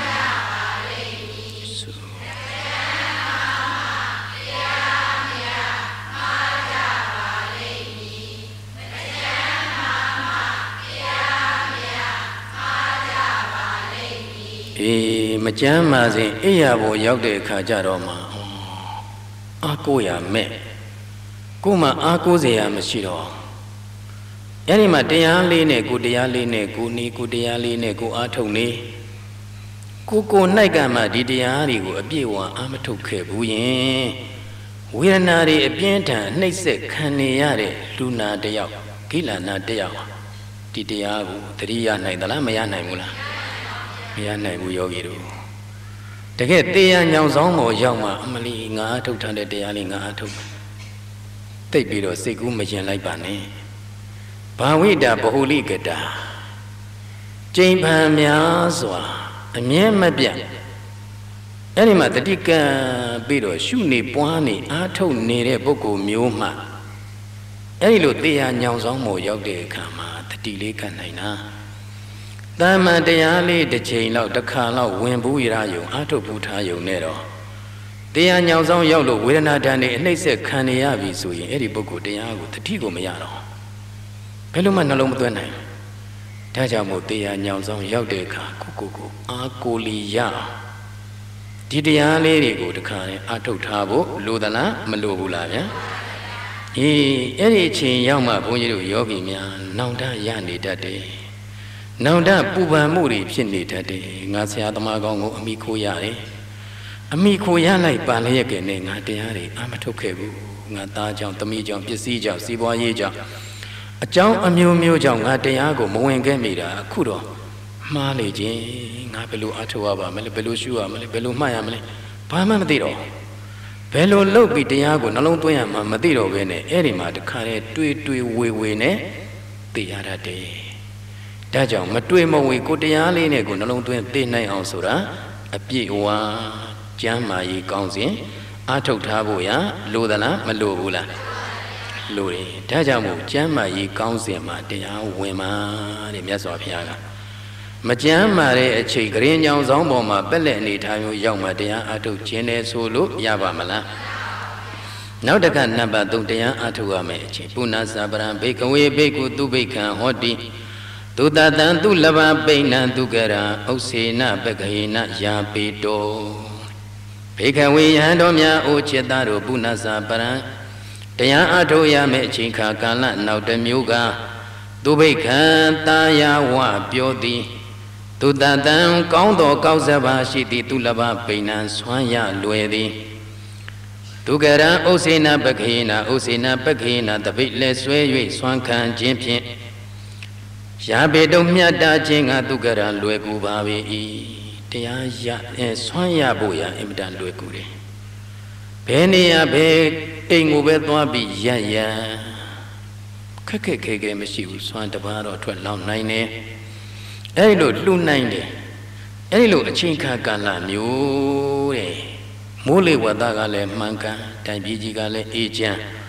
အေးမကြမ်းမာစဉ်အိယာဘိုရောက်တဲ့အခါကျတော့မှအာကိုရမဲ့ကိုမှအာကိုစရာမရှိတော့အဲ့ဒီမှာတရားလေးနဲ့ကိုတရားလေးနဲ့ကိုနေကိုတရားလေးနဲ့ကိုအာထုတ်နေကိုကို၌ကမှဒီတရားတွေကိုအပြည့်အဝအာမထုတ်ခဲ့ဘူးယင်ဝေဒနာတွေအပြင်းထန်နှိပ်စက်ခံနေရတဲ့လူနာတယောက်ကိလနာတယောက်ဒီတရားကိုသတိရနိုင်သလားမရနိုင်ဘူးလားမရနိုင်ဘူးယောဂီတို့တကယ်တရားညောင်ဆောင်ပေါ်ရောက်မှအမလီငါအထုတ်ထားတဲ့တရားလေးငါအထုတ်သိပ်ပြီးတော့စိတ်ကူးမရင်လိုက်ပါနဲ့ဘာဝိတာဘဟုလိကတာကျိန်ဖန်များစွာအမြဲမပြတ်အဲ့ဒီမှာတတိကံပြီးတော့ရှုနေပွားနေအားထုတ်နေတဲ့ပုဂ္ဂိုလ်မျိုးမှအဲ့ဒီလိုတရားညောင်ဆောင်ပေါ်ရောက်တဲ့အခါမှာတတိလေးကနိုင်တာတမန်တရားလေးတစ်ချိန်လောက်တစ်ခါလောက်ဝင်ဘူးရယုံအာထုတ်ဘူးထားယုံနဲ့တော့တရားညောင်ဆောင်ရောက်လို့ဝေဒနာတန်တွေအနှိမ့်ဆက်ခံနေရပြီဆိုရင်အဲ့ဒီပုဂ္ဂိုလ်တရားကိုတတိကိုမရတော့ဘယ်လိုမှနှလုံးမသွင်းနိုင်ဒါကြောင့်မို့တရားညောင်ဆောင်ရောက်တဲ့အခါကိုကိုကိုအာကိုလီရဒီတရားလေးတွေကိုတခါနဲ့အာထုတ်ထားဖို့လိုသလားမလိုဘူးလားဗျာအေးအဲ့ဒီအချိန်ရောက်မှဘုန်းကြီးတို့ယောဂီများနောင်တရနေတတ်တယ်နောင်တပူပန်မှုတွေဖြစ်နေတတ်တယ်ငါဆရာသမားကောင်းကိုအမိခိုးရတယ်အမိခိုးရလိုက်ပါလျက်ကနဲ့ငါတရားတွေအာမထုတ်ခဲ့ဘူးငါသားကြောင့်သမီးကြောင့်ပစ္စည်းကြောင့်စီးပွားရေးကြောင့်အကြောင်းအမျိုးမျိုးကြောင့်ငါတရားကိုမဝင်ခဲ့မိတာအခုတော့မှားလေခြင်းငါဘယ်လိုအထောက်အပါမလဲဘယ်လိုရှုရမလဲဘယ်လိုမှတ်ရမလဲဘာမှမသိတော့ဘယ်လိုလုပ်ပြီးတရားကိုနှလုံးသွင်းရမှမသိတော့ဘဲနဲ့အဲ့ဒီမှာတခါတည်းတွေးတွေးဝေဝေနဲ့သိရတတ်တယ်ဒါကြောင့်မတွေ့မဝေကိုတရားလေးနဲ့ကိုနှလုံးသွင်းသိနိုင်အောင်ဆိုတာအပြည့်အဝကျမ်းမာရေးကောင်းစဉ်အာထုတ်ထားဖို့ရလိုသလားမလိုဘူးလားလိုတယ်ဒါကြောင့်မို့ကျမ်းမာရေးကောင်းစဉ်မှာတရားဝင်ပါတဲ့မြတ်စွာဘုရားကမကျမ်းမာတဲ့အချိန်ကရင်ညောင်ဆောင်ပေါ်မှာပက်လက်အနေထားမျိုးရောက်မှတရားအာထုတ်ခြင်းနဲ့ဆိုလို့ရပါမလားနောက်တစ်ခါနံပါတ်သုံးတရားအာထုတ်ရမယ်အချိန်ပုဏ္ဏစာပရံဘိကဝေဘိက္ခုသူဘိက္ခံဟောတိသူတတံသူလဘပိဏံသူကရံဥစ္စေနပက္ခေနယာပေတောဘေခဝေယံတော်များအိုจิตသားတို့ပုဏ္ဏစာပရံတရားအထုတ်ရမယ့်အချိန်ခါကာလနောက်တစ်မျိုးကသူဘိက္ခံတာယာဝပြောသည်သူတတံကောင်းသောကောက်စပါရှိသည်သူလဘပိဏံဆွမ်းရလွယ်သည်သူကရံဥစ္စေနပက္ခေနဥစ္စေနပက္ခေနတပိလက်ဆွဲ၍ဆွမ်းခံခြင်းဖြင့်ရာပေတုံမြတ်တာခြင်းကသူကရံလွယ်ကူပါပေ၏တရားရအဲဆွမ်းရဖို့ရအင်မတန်လွယ်ကူတယ်ဘယ်နေရာဘယ်အိမ်ကိုပဲသွားပြီးရရခက်ခက်ခဲခဲမရှိဘူးဆွမ်းတပါးတော့ထွက်လောင်နိုင်တယ်အဲဒီလိုလှူနိုင်တယ်အဲဒီလိုအချိန်ခါကာလမျိုးတဲ့မိုးလေဝသကလည်းမှန်ကန်တိုင်ပြည်ကြီးကလည်းအေးချမ်း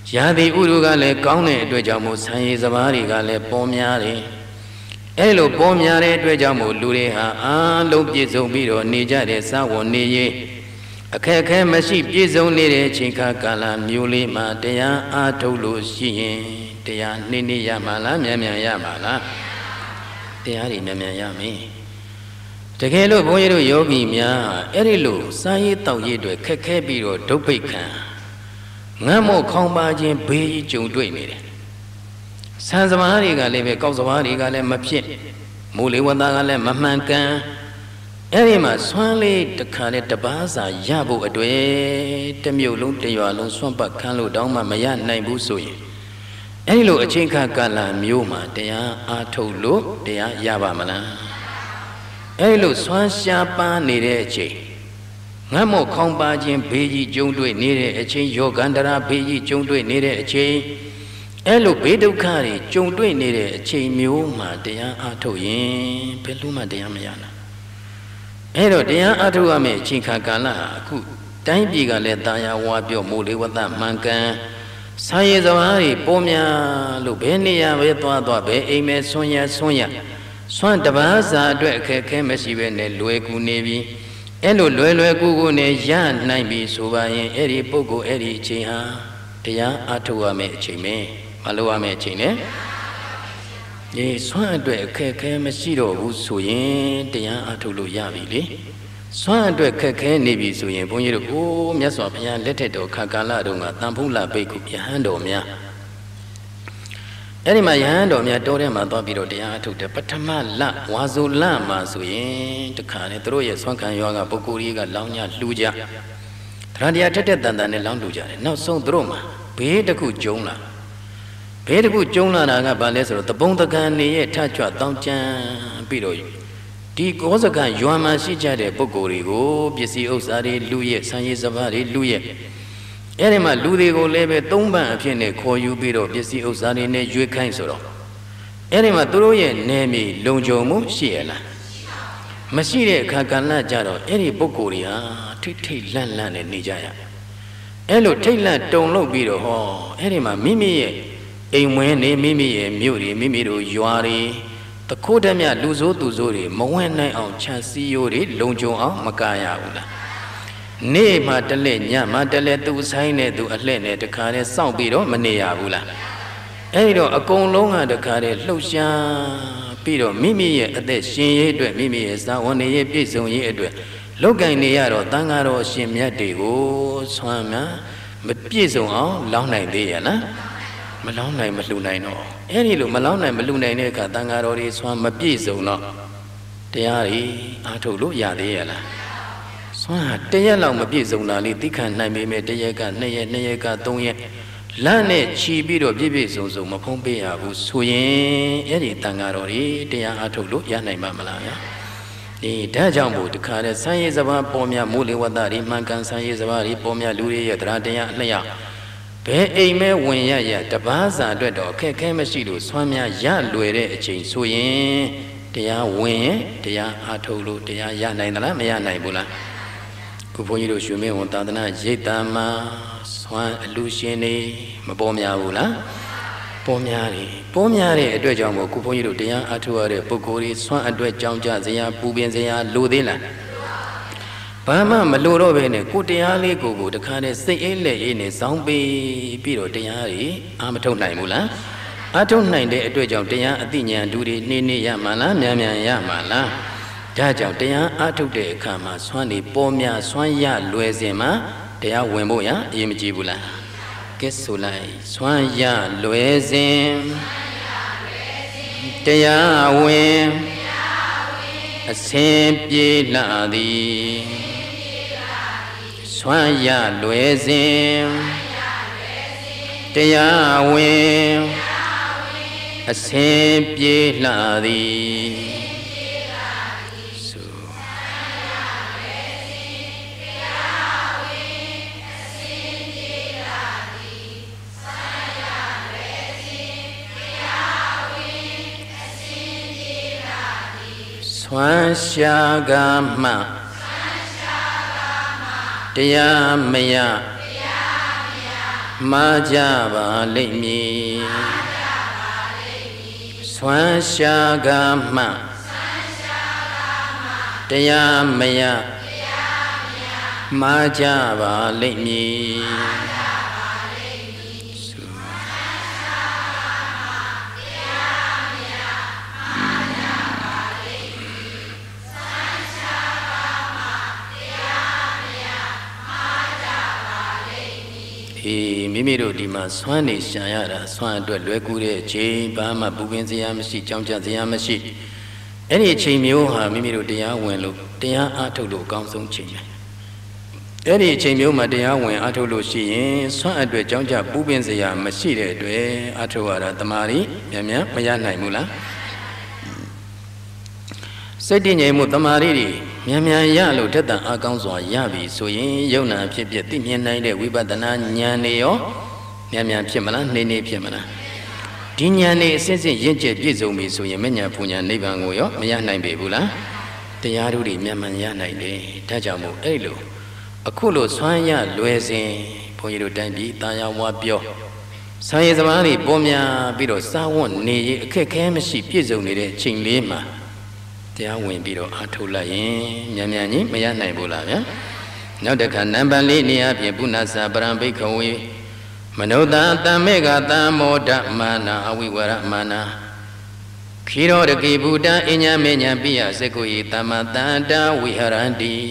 ရာသီဥတုကလည်းကောင်းတဲ့အတွက်ကြောင့်မို့ဆံရည်စပါးတွေကလည်းပေါ်များတယ်အဲလိုပေါ်များတဲ့အတွက်ကြောင့်မို့လူတွေဟာအားလုံးပြည့်စုံပြီးတော့နေကြတဲ့စာဝန်နေရေးအခက်အခဲမရှိပြည့်စုံနေတဲ့အချိန်ခါကာလမျိုးလေးမှာတရားအားထုတ်လို့ရှိရင်တရားနှင်းနှင်းရမှာလားမြန်မြန်ရမှာလားတရားတွေမြန်မြန်ရမယ်တကယ်လို့ဘုန်းကြီးတို့ယောဂီများအဲ့ဒီလိုစာရေးတောက်ရေးတွေခက်ခဲပြီးတော့ဒုဗ္ဗိခံငတ်မို့ခေါင်းပါခြင်းဘေးကြီးကြုံတွေ့နေတယ်ဆံစမားတွေကလည်းပဲကောက်စမားတွေကလည်းမဖြစ်မိုးလေဝသကလည်းမမှန်ကန်အဲ့ဒီမှာဆွမ်းလေးတစ်ခါနဲ့တပါးစာရဖို့အတွေ့တစ်မြို့လုံးတစ်ရွာလုံးဆွမ်းပတ်ခန်းလို့တောင်းမှမရနိုင်ဘူးဆိုရင်အဲ့ဒီလိုအချိန်ခါကာလမျိုးမှာတရားအားထုတ်လို့တရားရပါမလားအဲ့ဒီလိုဆွမ်းရှားပါနေတဲ့အချိန်ငတ်မော့ခေါင်းပါခြင်းဘေးကြီးကျုံတွေ့နေတဲ့အချိန်ယောဂန္တရာဘေးကြီးကျုံတွေ့နေတဲ့အချိန်အဲ့လိုဘေးဒုက္ခတွေကျုံတွေ့နေတဲ့အချိန်မျိုးမှာတရားအားထုတ်ရင်ဘယ်လိုမှတရားမရနိုင်အဲ့တော့တရားအားထုတ်ရမယ့်အချိန်ခါကာလအခုတိုင်းပြည်ကလည်းတာယာဝါပြောမိုးလေဝသမှန်ကန်ဆာရည်စဘာတွေပေါ်များလို့ဘယ်နေရာပဲသွားသွားဘယ်အိမ်မဲဆွမ်းရဆွမ်းရဆွမ်းတပါးစာအတွက်အခက်ခဲမရှိပဲနဲ့လွယ်ကူနေပြီအဲ့လိုလွယ်လွယ်ကူကူနဲ့ရနိုင်ပြီဆိုပါရင်အဲ့ဒီပုဂ္ဂိုလ်အဲ့ဒီအချိန်ဟာတရားအားထုတ်ရမယ့်အချိန်ပဲမလုပ်ရမယ့်အချိန်နဲ့ဒီဆွမ်းအတွက်အခက်ခဲမရှိတော့ဘူးဆိုရင်တရားအားထုတ်လို့ရပြီလေဆွမ်းအတွက်ခက်ခဲနေပြီဆိုရင်ဘုန်းကြီးတို့အိုးမြတ်စွာဘုရားလက်ထက်တော်ခါကာလတုန်းကတန်ဖုလဘိက္ခုယဟန်တော်များအဲ့ဒီမှာယဟန်တော်များတောထဲမှာသွားပြီးတော့တရားအထုတ်တယ်ပထမလဝါဆိုလမှာဆိုရင်တခါနဲ့သူတို့ရဲ့ဆွမ်းခံရွာကပုဂ္ဂိုလ်ကြီးကလောင်းညလှူကြတရားတရားထက်တဲ့တန်တန်နဲ့လောင်းလှူကြတယ်နောက်ဆုံးသူတို့မှာဘေးတစ်ခုကျုံလာဘေးတစ်ခုကျုံလာတာကဘာလဲဆိုတော့တပုံတကန်နေရဲ့ထကြွတောင်းကြံပြီးတော့ဒီကောစကရွာမှာရှိကြတဲ့ပုဂ္ဂိုလ်တွေကိုပစ္စည်းဥစ္စာတွေလူရဲ့ဆံရည်စပါးတွေလူရဲ့အဲ့ဒီမှာလူတွေကိုလည်းပဲသုံးပန့်အဖြစ်နဲ့ခေါ်ယူပြီးတော့ပစ္စည်းဥစ္စာတွေနဲ့ရွေးခိုင်းဆိုတော့အဲ့ဒီမှာသူတို့ရဲ့နယ်မြေလုံခြုံမှုရှိရလားမရှိတဲ့အခါကဏ္ဍကြတော့အဲ့ဒီပုဂ္ဂိုလ်တွေဟာထိတ်ထိတ်လန့်လန့်နဲ့နေကြရအဲ့လိုထိတ်လန့်တုန်လှုပ်ပြီးတော့ဟောအဲ့ဒီမှာမိမိရဲ့အိမ်ဝင်းနေမိမိရဲ့မြို့တွေမိမိတို့ရွာတွေတခိုးတည်းမြလူဆိုးသူဆိုးတွေမဝင်နိုင်အောင်ခြံစည်းရိုးတွေလုံခြုံအောင်မကာရဘူးလားနေ့မှတလဲညမှတလဲသူဆိုင်နဲ့သူအလှဲ့နဲ့တခါနဲ့စောင့်ပြီးတော့မနေရဘူးလားအဲ့ဒီတော့အကုန်လုံးကတခါနဲ့လှုပ်ရှားပြီးတော့မိမိရဲ့အသက်ရှင်ရေးအတွက်မိမိရဲ့ဇာဝန်တွေရဲ့ပြည့်စုံရေးအတွက်လောက်ကင်နေရတော့တန်ဃာတော်အရှင်မြတ်တွေကိုဆွမ်းမှမပြည့်စုံအောင်လောင်းနိုင်သေးရလားမလောင်းနိုင်မလှူနိုင်တော့အဲ့ဒီလိုမလောင်းနိုင်မလှူနိုင်တဲ့အခါတန်ဃာတော်တွေဆွမ်းမပြည့်စုံတော့တရားတွေအားထုတ်လို့ရသေးရလားဆွမ်းဟာတရက်လောက်မပြည့်စုံတာလေးသိခံနိုင်ပေမဲ့တရက်ကနှစ်ရက်နှစ်ရက်ကသုံးရက်လမ်းနဲ့ခြီးပြီးတော့ပြည့်ပြည့်စုံစုံမဖုံးပေးရဘူးဆိုရင်အဲ့ဒီတန်ဃာတော်တွေတရားအားထုတ်လို့ရနိုင်မှာမလားဗျာဒီဒါကြောင့်မို့တခါတဲ့ဆံရည်စဘာပေါ်များမိုးလေဝသတွေမှန်ကန်ဆံရည်စဘာတွေပေါ်များလူတွေရဲ့တရားတရားအလျောက်ဘယ်အိမ်မဲဝင်ရရတပါးစာအတွက်တော့အခက်ခဲမရှိလို့ဆွမ်းများရလွယ်တဲ့အချိန်ဆိုရင်တရားဝင်ရင်တရားအားထုတ်လို့တရားရနိုင်သလားမရနိုင်ဘူးလားခုဘုန်းကြီးတို့ရွှေမင်းဝန်သာသနာရိပ်သာမှာဆွမ်းအလူရှင်နေမပေါ်များဘူးလားပေါ်များတယ်ပေါ်များတဲ့အတွက်ကြောင့်မို့ခုဘုန်းကြီးတို့တရားအားထုတ်ရတဲ့ပုဂ္ဂိုလ်တွေဆွမ်းအတွက်ကြောင်းကြစရာပူပင်စရာလိုသေးလားဘာမှမလိုတော့ပဲနဲ့ကိုတရားလေးကိုကိုတခါနဲ့စိတ်အေးလက်အေးနဲ့ဇောင်းပေးပြီးတော့တရားတွေအာမထုတ်နိုင်ဘူးလားအာထုတ်နိုင်တဲ့အတွက်ကြောင့်တရားအသိဉာဏ်ဓုတွေနှင်းနှင်းရမှာလားမြန်မြန်ရမှာလားဒါကြောင့်တရားအာထုတ်တဲ့အခါမှာဆွမ်းနေပေါ်များဆွမ်းရလွယ်စင်မှာတရားဝင်ဖို့ရအရေးမကြီးဘူးလားကဲဆိုလိုက်ဆွမ်းရလွယ်စင်တရားဝင်အစဉ်ပြေလာသည်ဆွမ်းရလွယ်စဉ်တရားဝင်အစဉ်ပြေလာသည်ဆွမ်းရှာကမှတရားမရမမာကြပါလိမ့်မည်ဆွမ်းရှာကမှတရားမယမာကြပါလိမ့်မည်အေးမိမိတို့ဒီမှာဆွမ်းနေရှာရတာဆွမ်းအတွက်လွယ်ကူတဲ့အချိန်ဘာမှပူပင်စရာမရှိကြောင်းကြစရာမရှိအဲ့ဒီအချိန်မျိုးဟာမိမိတို့တရားဝင်လို့တရားအားထုတ်လို့အကောင်းဆုံးချိန်ပဲအဲ့ဒီအချိန်မျိုးမှာတရားဝင်အားထုတ်လို့ရှိရင်ဆွမ်းအတွက်ကြောင်းကြပူပင်စရာမရှိတဲ့အတွက်အားထုတ်ရတာတမာရီမြန်မြန်မရနိုင်ဘူးလားစိတ်တည်ငြိမ်မှုတမာရီတွေမြန်မြန်ရလို့တက်တန်အကောင်းစွာရပြီဆိုရင်ယုံနာဖြစ်ဖြစ်သိမြင်နိုင်တဲ့ဝိပဿနာဉာဏ်တွေရောမြန်မြန်ဖြစ်မလားနှေးနှေးဖြစ်မလားဒီဉာဏ်တွေအစစ်စစ်ရင့်ကျက်ပြည့်စုံပြီဆိုရင်မဉဏ်ပူဉဏ်နိဗ္ဗာန်ကိုရောမရနိုင်ပေဘူးလားတရားတို့တွေမြန်မြန်ရနိုင်တယ်ဒါကြောင့်မို့အဲ့လိုအခုလိုဆွမ်းရလွယ်စဉ်ဘုန်းကြီးတို့တိုင်းပြည်တာယာဝါပြောဆံရည်သမားတွေပေါ်များပြီးတော့စာဝတ်နေရအခက်ခဲမရှိပြည့်စုံနေတဲ့ချိန်လေးမှာတရားဝင်ပြီးတော့အားထုတ်လိုက်ရင်မြန်မြန်ကြီးမရနိုင်ဘူးလားဗျာနောက်တစ်ခါနံပါတ်လေးနေရာဖြင့်ပုဏ္ဏစာပရံဘိက္ခဝေမနုဿာတမေကတမောဒမာနာအဝိဝရမာနာခိရောတကိဗုဒ္ဓအညမေညပိယစကုယတမတန္တဝိဟရန္တိ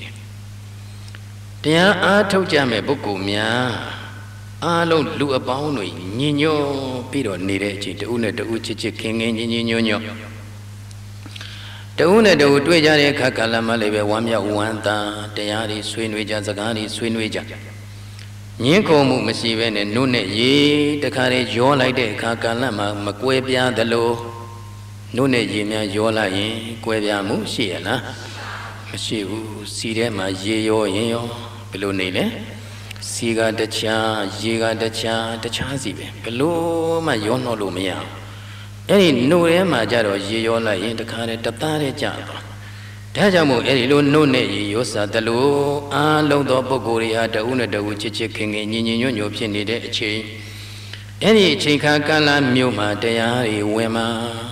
တရားအားထုတ်ကြမဲ့ပုဂ္ဂိုလ်များအားလုံးလူအပေါင်းတွေညင်ညွတ်ပြီးတော့နေတဲ့အချိန်တဦးနဲ့တဦးချစ်ချစ်ခင်ခင်ညင်ညင်ညွတ်ညွတ်တဦးနဲ့တဦးတွေ့ကြတဲ့အခါကာလမှာလည်းပဲဝမ်းမြောက်ဝမ်းသာတရားတွေဆွေးနွေးကြစကားတွေဆွေးနွေးကြညှင်းခုန်မှုမရှိဘဲနဲ့နှုတ်နဲ့ရေတခါလေရောလိုက်တဲ့အခါကာလမှာမကွဲပြားသလိုနှုတ်နဲ့ရေများရောလိုက်ရင်ကွဲပြားမှုရှိရလားမရှိဘူးစီထဲမှာရေရောရင်ရောဘယ်လိုနေလဲစီကတခြားရေကတခြားတခြားစီပဲဘယ်လိုမှရောနှောလို့မရဘူးအဲ့ဒီနှုတ်ထဲမှာကြတော့ရေရောလိုက်ရင်တခါလေတသားလေးကြသွားဒါကြောင့်မို့အဲ့ဒီလိုနှုတ်နဲ့ရေရောစားတယ်လို့အားလုံးသောပုဂ္ဂိုလ်တွေဟာတဦးနဲ့တဦးချစ်ချစ်ခင်ခင်ညီညီညွတ်ညွတ်ဖြစ်နေတဲ့အချိန်အဲ့ဒီအချိန်ခါကာလမျိုးမှာတရားတွေဝင်မှာ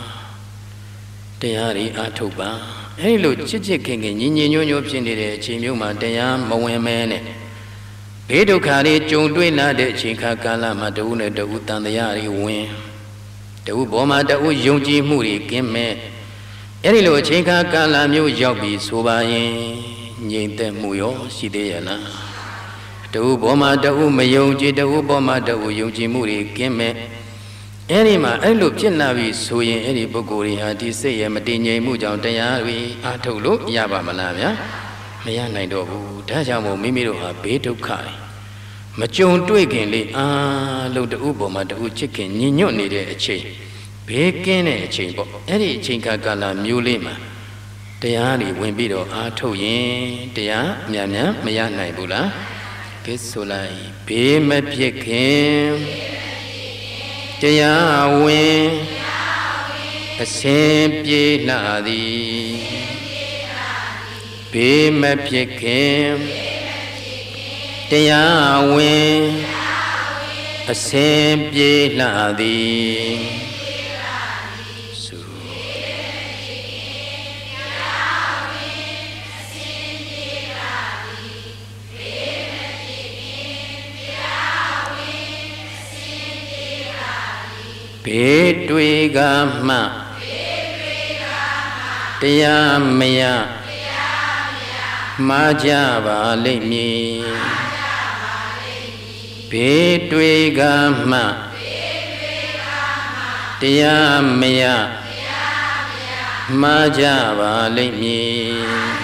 တရားတွေအားထုတ်ပါအဲ့ဒီလိုချစ်ချစ်ခင်ခင်ညီညီညွတ်ညွတ်ဖြစ်နေတဲ့အချိန်မျိုးမှာတရားမဝင်မဲနဲ့ဘေးဒုက္ခတွေကြုံတွေ့လာတဲ့အချိန်ခါကာလမှာတဦးနဲ့တဦးတန်တရားတွေဝင်တဦးပေါ်မှာတဦးယုံကြည်မှုတွေကင်းမဲ့အဲ့ဒီလိုအချိန်ခါကာလမျိုးရောက်ပြီဆိုပါရင်ငြိမ်သက်မှုရောရှိသေးရဲ့လားတဦးပေါ်မှာတဦးမယုံကြည်တဦးပေါ်မှာတဦးယုံကြည်မှုတွေကင်းမဲ့အဲ့ဒီမှာအဲ့လိုဖြစ်လာပြီဆိုရင်အဲ့ဒီပုဂ္ဂိုလ်တွေဟာဒီစိတ်ရဲ့မတည်ငြိမ်မှုကြောင့်တရားတွေအားထုတ်လို့ရပါမလားဗျာမရနိုင်တော့ဘူးဒါကြောင့်မို့မိမိတို့ဟာဘေးဒုက္ခတွေမကြုံတွေ့ခင်လေးအားလုံးတဦးပေါ်မှာတဦးချစ်ခင်ညီညွတ်နေတဲ့အချိန်ဘေးကင်းတဲ့အချိန်ပေါ့အဲ့ဒီအချိန်ခါကာလမျိုးလေးမှာတရားတွေဝင်ပြီးတော့အားထုတ်ရင်တရားမြန်မြန်မရနိုင်ဘူးလားကဲဆိုလိုက်ဘေးမဖြစ်ခင်တရားဝင်အစဉ်ပြေလာသည်ဘေးမဖြစ်ခင်တရားဝင်အစဉ်ပြေလာသည်ဘေးတွေကမှတရားမရမှားကြပါလိမ့်မည်ဘေးတွေကမှတရားမရမှားကြပါလိမ့်မည်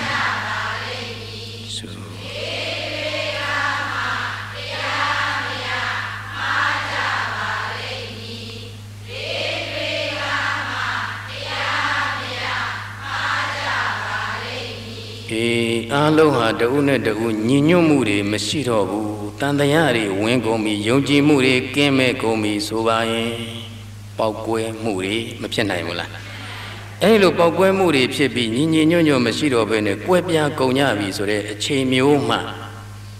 အေးအားလုံးဟာတဦးနဲ့တဦးညီညွတ်မှုတွေမရှိတော့ဘူးတန်တရားတွေဝင်ကုန်ပြီယုံကြည်မှုတွေကင်းမဲ့ကုန်ပြီဆိုပါရင်ပေါက်ကွဲမှုတွေမဖြစ်နိုင်ဘူးလားအဲ့လိုပေါက်ကွဲမှုတွေဖြစ်ပြီးညီညီညွတ်ညွတ်မရှိတော့ဘဲနဲ့ကွဲပြားကုန်ကြပြီဆိုတဲ့အချိန်မျိုးမှ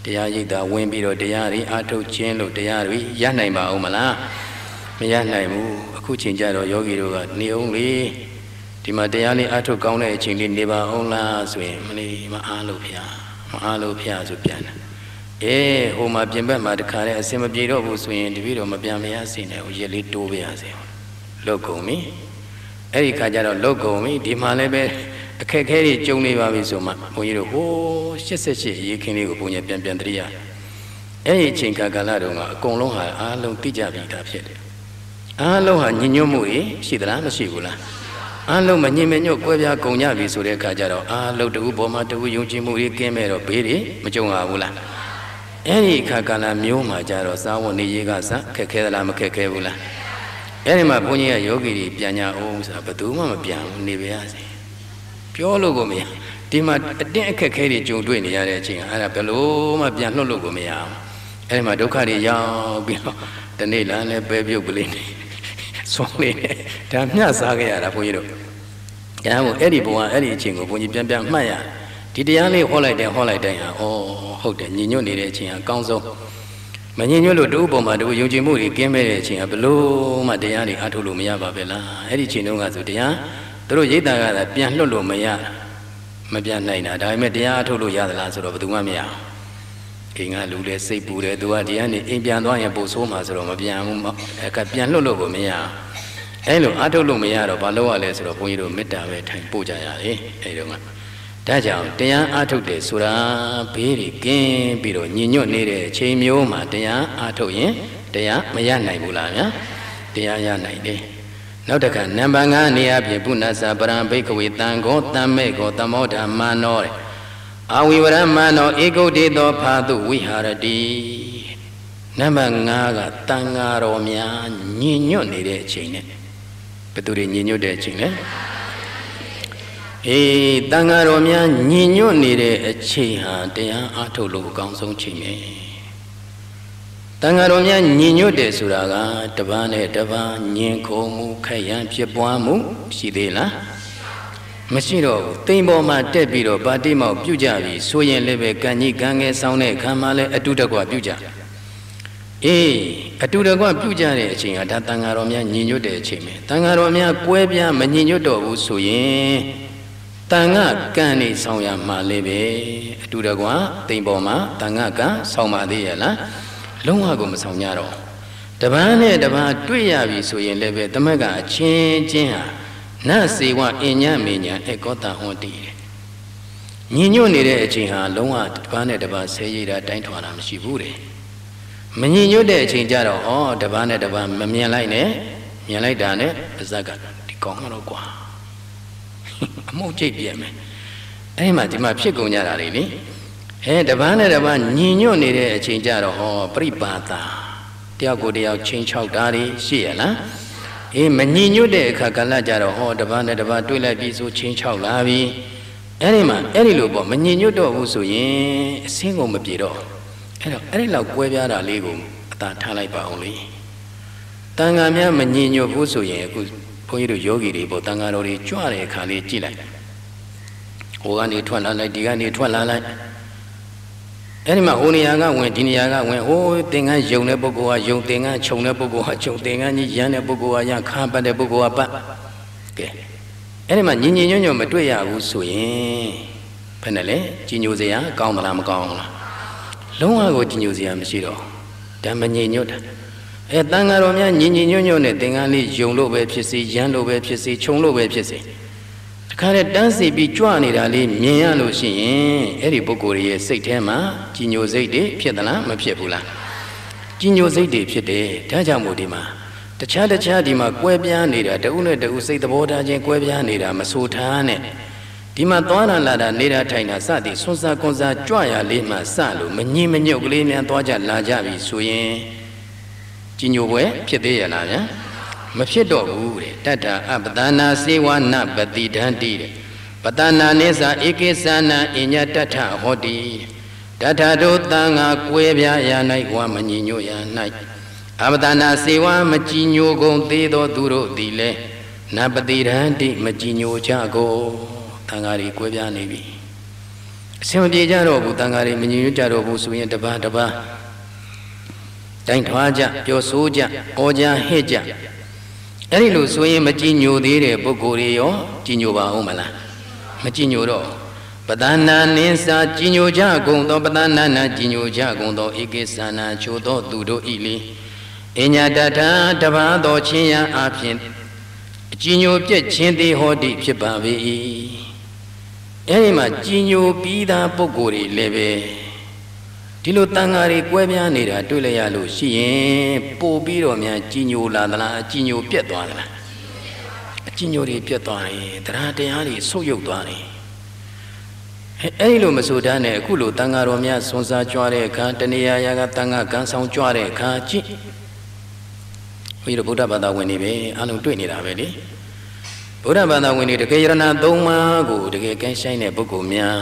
တရားရိပ်သာဝင်ပြီးတော့တရားတွေအာထုတ်ခြင်းလို့တရားတွေရနိုင်ပါဦးမလားမရနိုင်ဘူးအခုချိန်ကြတော့ယောဂီတို့ကနေအောင်လေဒီမှာတရားလေးအာထုတ်ကောင်းတဲ့အချိန်လေးနေပါအောင်လားဆိုရင်မလေးမအားလို့ဖျားမအားလို့ဖျားဆိုပြန်တယ်အေးဟိုမှာပြင်ဘက်မှာတခါတည်းအစင်မပြေတော့ဘူးဆိုရင်တပည့်တော်မပြန်မရစေနဲ့ရက်လေးတိုးပြရစေလုတ်ကုန်ပြီအဲ့ဒီခါကျတော့လုတ်ကုန်ပြီဒီမှာလည်းပဲအခက်ခဲတွေကြုံနေပါပြီဆိုမှဘုန်းကြီးတို့ဟိုး၈၈ရေခင်းလေးကိုဘုန်းကြီးပြန်ပြန်တရိယာအဲ့ဒီအချိန်ကာလတုန်းကအကုန်လုံးဟာအားလုံးသိကြပြီဒါဖြစ်တယ်အားလုံးဟာညညွတ်မှုတွေရှိသလားမရှိဘူးလားအားလုံးမညင်မညွတ်ကွဲပြားကုန်ကြပြီဆိုတဲ့အခါကျတော့အားလုံးတူပေါ်မှာတူယုံကြည်မှုတွေကင်းမဲ့တော့ဘေးတွေမကြုံရဘူးလားအဲ့ဒီခါကာလမျိုးမှာကြတော့စာဝန်နေရေးကစခက်ခဲသလားမခက်ခဲဘူးလားအဲ့ဒီမှာဘုန်းကြီးကယောဂီတွေပြန်ညာအောင်ဆိုတာဘယ်သူမှမပြန်ဘူးနေပါရစေပြောလို့ကိုမရဒီမှာအတင်းအခက်ခဲတွေကြုံတွေ့နေရတဲ့အချိန်အဲ့ဒါဘယ်လို့မှပြန်လွတ်လို့ကိုမရအောင်အဲ့ဒီမှာဒုက္ခတွေရောက်ပြီးတော့တနေ့လားလည်းပဲပြုတ်ကလေးနေဆုံးလေးနဲ့ဒါမျှစားခဲ့ရတာဘုန်းကြီးတို့ဒါမို့အဲ့ဒီဘုံကအဲ့ဒီအချိန်ကိုဘုန်းကြီးပြန်ပြန်မှတ်ရဒီတရားလေးဟောလိုက်တယ်ဟောလိုက်တိုင်းဟာဩဟုတ်တယ်ညညွတ်နေတဲ့အချိန်ကအကောင်းဆုံးမညညွတ်လို့တူပုံမှာတူယုံကြည်မှုတွေကင်းမဲ့တဲ့အချိန်ကဘလို့မှတရားတွေအားထုတ်လို့မရပါပဲလားအဲ့ဒီအချိန်တုန်းကဆိုတရားသူတို့ရိတ်တာကလည်းပြန်လွတ်လို့မရမပြန်နိုင်တာဒါပေမဲ့တရားအားထုတ်လို့ရသလားဆိုတော့ဘယ်သူမှမရအောင်အိမ်ကလူလည်းစိတ်ပူတယ်သူကတရားနေအိမ်ပြန်သွားရင်ပို့ဆိုးမှာဆိုတော့မပြန်ဘူးအဲ့ကပြန်လွတ်လို့ကိုမရအောင်အဲ့လိုအားထုတ်လို့မရတော့ဘာလို့ရလဲဆိုတော့ဘုန်းကြီးတို့မေတ္တာပဲထိုင်ပို့ကြရတယ်အဲ့တုန်းကဒါကြောင့်တရားအားထုတ်တယ်ဆိုတာဘေးတွေကင်းပြီးတော့ညင်ညွတ်နေတဲ့အချိန်မျိုးမှာတရားအားထုတ်ရင်တရားမရနိုင်ဘူးလားဗျာတရားရနိုင်တယ်နောက်တစ်ခါနံပါတ်၅နေရာဖြင့်ပုဏ္ဏစာပရံဘိက္ခဝေတံကောတမ္မေကောသမောဓမ္မာနောအာဝိဝရမနောဧကုတ်တေသောဖာတုဝိဟာရတိနံပါတ်၅ကတန်ဃာတော်များညင်ညွတ်နေတဲ့အချိန်နဲ့ဘယ်သူတွေညင်ညွတ်တဲ့အချိန်လဲအေးတန်ဃာတော်များညင်ညွတ်နေတဲ့အချိန်ဟာတရားအားထုတ်လို့အကောင်းဆုံးချိန်ပဲတန်ဃာတော်များညင်ညွတ်တယ်ဆိုတာကတပန်းနဲ့တပန်းညင်ခုံမှုခက်ရန်ဖြစ်ပွားမှုရှိသေးလားမရှိတော့ဘူးတိမ်ပေါ်မှာတက်ပြီးတော့ပါတိမောက်ပြုကြပြီဆိုရင်လည်းပဲကံကြီးကံငယ်ဆောင်တဲ့ခံမှာလည်းအတုတကွပြုကြအေးအတူတကွပြုကြတဲ့အချိန်ဟာဒါတန်ဃာတော်များညင်ညွတ်တဲ့အချိန်ပဲတန်ဃာတော်များကွဲပြားမညင်ညွတ်တော့ဘူးဆိုရင်တန်ဃာကံနေဆောင်ရမှာလည်းပဲအတူတကွတိမ်ပေါ်မှာတန်ဃာကံဆောင်ပါသေးရဲ့လားလုံးဝကိုမဆောင်ကြတော့တပန်းနဲ့တပန်းတွေ့ရပြီဆိုရင်လည်းပဲတမက်ကအချင်းချင်းဟာနတ်စေဝအင်ညမေညာအကောတဟွန်တည်တယ်ညင်ညွတ်နေတဲ့အချိန်ဟာလုံးဝတပန်းနဲ့တပန်းဆဲရည်တာတိုင်းထွာတာမရှိဘူးတဲ့မညင်ညွတ်တဲ့အချိန်ကျတော့ဩတပန်းနဲ့တပန်းမမြင်လိုက်နဲ့မြင်လိုက်တာနဲ့ပါဇက်ကဒီကောင်းတော့ကွာအမှုတ်ကြိတ်ပြဲမယ်အဲ့မှာဒီမှာဖြစ်ကုန်ကြတာလေလေအဲတပန်းနဲ့တပန်းညင်ညွတ်နေတဲ့အချိန်ကျတော့ဟောပရိပါဒတယောက်ကိုတယောက်ချင်းချောက်တာတွေရှိရလားအေးမညင်ညွတ်တဲ့အခါကလည်းကြတော့ဟောတပန်းနဲ့တပန်းတွေ့လိုက်ပြီးဆိုချင်းချောက်လာပြီအဲ့ဒီမှာအဲ့ဒီလိုပေါ့မညင်ညွတ်တော့ဘူးဆိုရင်အစင်းကုန်မပြေတော့အဲ့တော့အဲ့ဒီလောက်ကွဲပြားတာလေးကိုအသာထားလိုက်ပါအောင်လေတန်ဃာများမညင်ညွတ်ဘူးဆိုရင်အခုဘုန်းကြီးတို့ယောဂီတွေပေါ့တန်ဃာတော်တွေကြွတဲ့အခါလေးကြည့်လိုက်ဟိုကနေထွက်လာလိုက်ဒီကနေထွက်လာလိုက်အဲ့ဒီမှာဟိုနေရာကဝင်ဒီနေရာကဝင်ဟိုသင်္ကန်းယုံတဲ့ပုဂ္ဂိုလ်ကယုံသင်္ကန်းခြုံတဲ့ပုဂ္ဂိုလ်ကခြုံသင်္ကန်းကြီးရမ်းတဲ့ပုဂ္ဂိုလ်ကရမ်းခါပတ်တဲ့ပုဂ္ဂိုလ်ကပတ်ကဲအဲ့ဒီမှာညင်ညင်ညွတ်ညွတ်မတွေ့ရဘူးဆိုရင်ဘယ်နဲ့လဲကြီးညိုစရာကောင်းသလားမကောင်းဘူးလားလုံးဝကိုကြီးညိုစရာမရှိတော့ဓမ္မညင်ညွတ်တာအဲတန်ဃာတော်များညင်ညင်ညွတ်ညွတ်နဲ့သင်္ကန်းလေးယုံလို့ပဲဖြစ်စေရမ်းလို့ပဲဖြစ်စေခြုံလို့ပဲဖြစ်စေတခါတည်းတန်းစီပြီးကြွနေတာလေးမြင်ရလို့ရှိရင်အဲ့ဒီပုဂ္ဂိုလ်ရဲ့စိတ်ထဲမှာကြီးညိုစိတ်တွေဖြစ်သလားမဖြစ်ဘူးလားကြီးညိုစိတ်တွေဖြစ်တယ်ဒါကြောင့်မို့ဒီမှာတခြားတခြားဒီမှာကွဲပြားနေတာတဦးနဲ့တဦးစိတ်သဘောထားချင်းကွဲပြားနေတာမဆိုထားနဲ့ဒီမှာသွားတာလာတာနေတာထိုင်တာစသည်ဆွန်းစားကွန်စားကြွရလေးမှစလို့မငြင်းမညုတ်ကလေးများသွားကြလာကြပြီဆိုရင်ကြီးညိုပွဲဖြစ်သေးရလားဗျာမဖြစ်တော့ဘူးတဲ့တတ္ထအပတနာစေဝနာပတိဒန္တိတဲ့ပတနာနိသဧကိသနာအညတတ္ထဟောတိတတ္ထတို့တန်ငါကွဲပြားရ၌ဝါမညညို့ရ၌အပတနာစေဝမကြည်ညိုကုန်သေးသောသူတို့သည်လည်းနပတိဒန္တိမကြည်ညိုကြကုန်တန်ဃာတွေကွဲပြားနေပြီဆင်မပြေကြတော့ဘူးတန်ဃာတွေမညီညွတ်ကြတော့ဘူးဆိုရင်တပါးတပါးတိုင်းထွားကြပြောဆိုကြဩကြဟစ်ကြအဲ့ဒီလိုဆိုရင်မကြည်ညိုသေးတဲ့ပုဂ္ဂိုလ်တွေရောကြည်ညိုပါအောင်မလားမကြည်ညိုတော့ပတနာနိစာကြည်ညိုကြကုန်သောပတနာနာကြည်ညိုကြကုန်သောဧကိသနာချိုသောသူတို့ဤလေအညာတထာတပါးသောချင်းရအဖြစ်အကြည်ညိုပြည့်ချင်းသည်ဟောတိဖြစ်ပါ၏အဲ့ဒီမှာကြည်ညိုပြီးသားပုဂ္ဂိုလ်တွေလည်းပဲဒီလိုတန်ဃာတွေကွဲပြားနေတာတွေ့လိုက်ရလို့ရှိရင်ပို့ပြီးတော့များကြည်ညိုလာသလားအကြည်ညိုပြတ်သွားသလားအကြည်ညိုတွေပြတ်သွားတယ်တရားတရားတွေဆုတ်ယုတ်သွားတယ်အဲ့ဒီလိုမဆိုတမ်းနဲ့အခုလိုတန်ဃာတော်များဆွန်စားကြွားတဲ့အခါတဏှာရာကတန်ဃာကံဆောင်ကြွားတဲ့အခါကြည့်ဘုရားဗုဒ္ဓဘာသာဝင်တွေပဲအလုံးတွေ့နေတာပဲလေဗုဒ္ဓဘာသာဝင်တွေတကယ်ယရဏသုံးပါးကိုတကယ်ကဲဆိုင်တဲ့ပုဂ္ဂိုလ်များ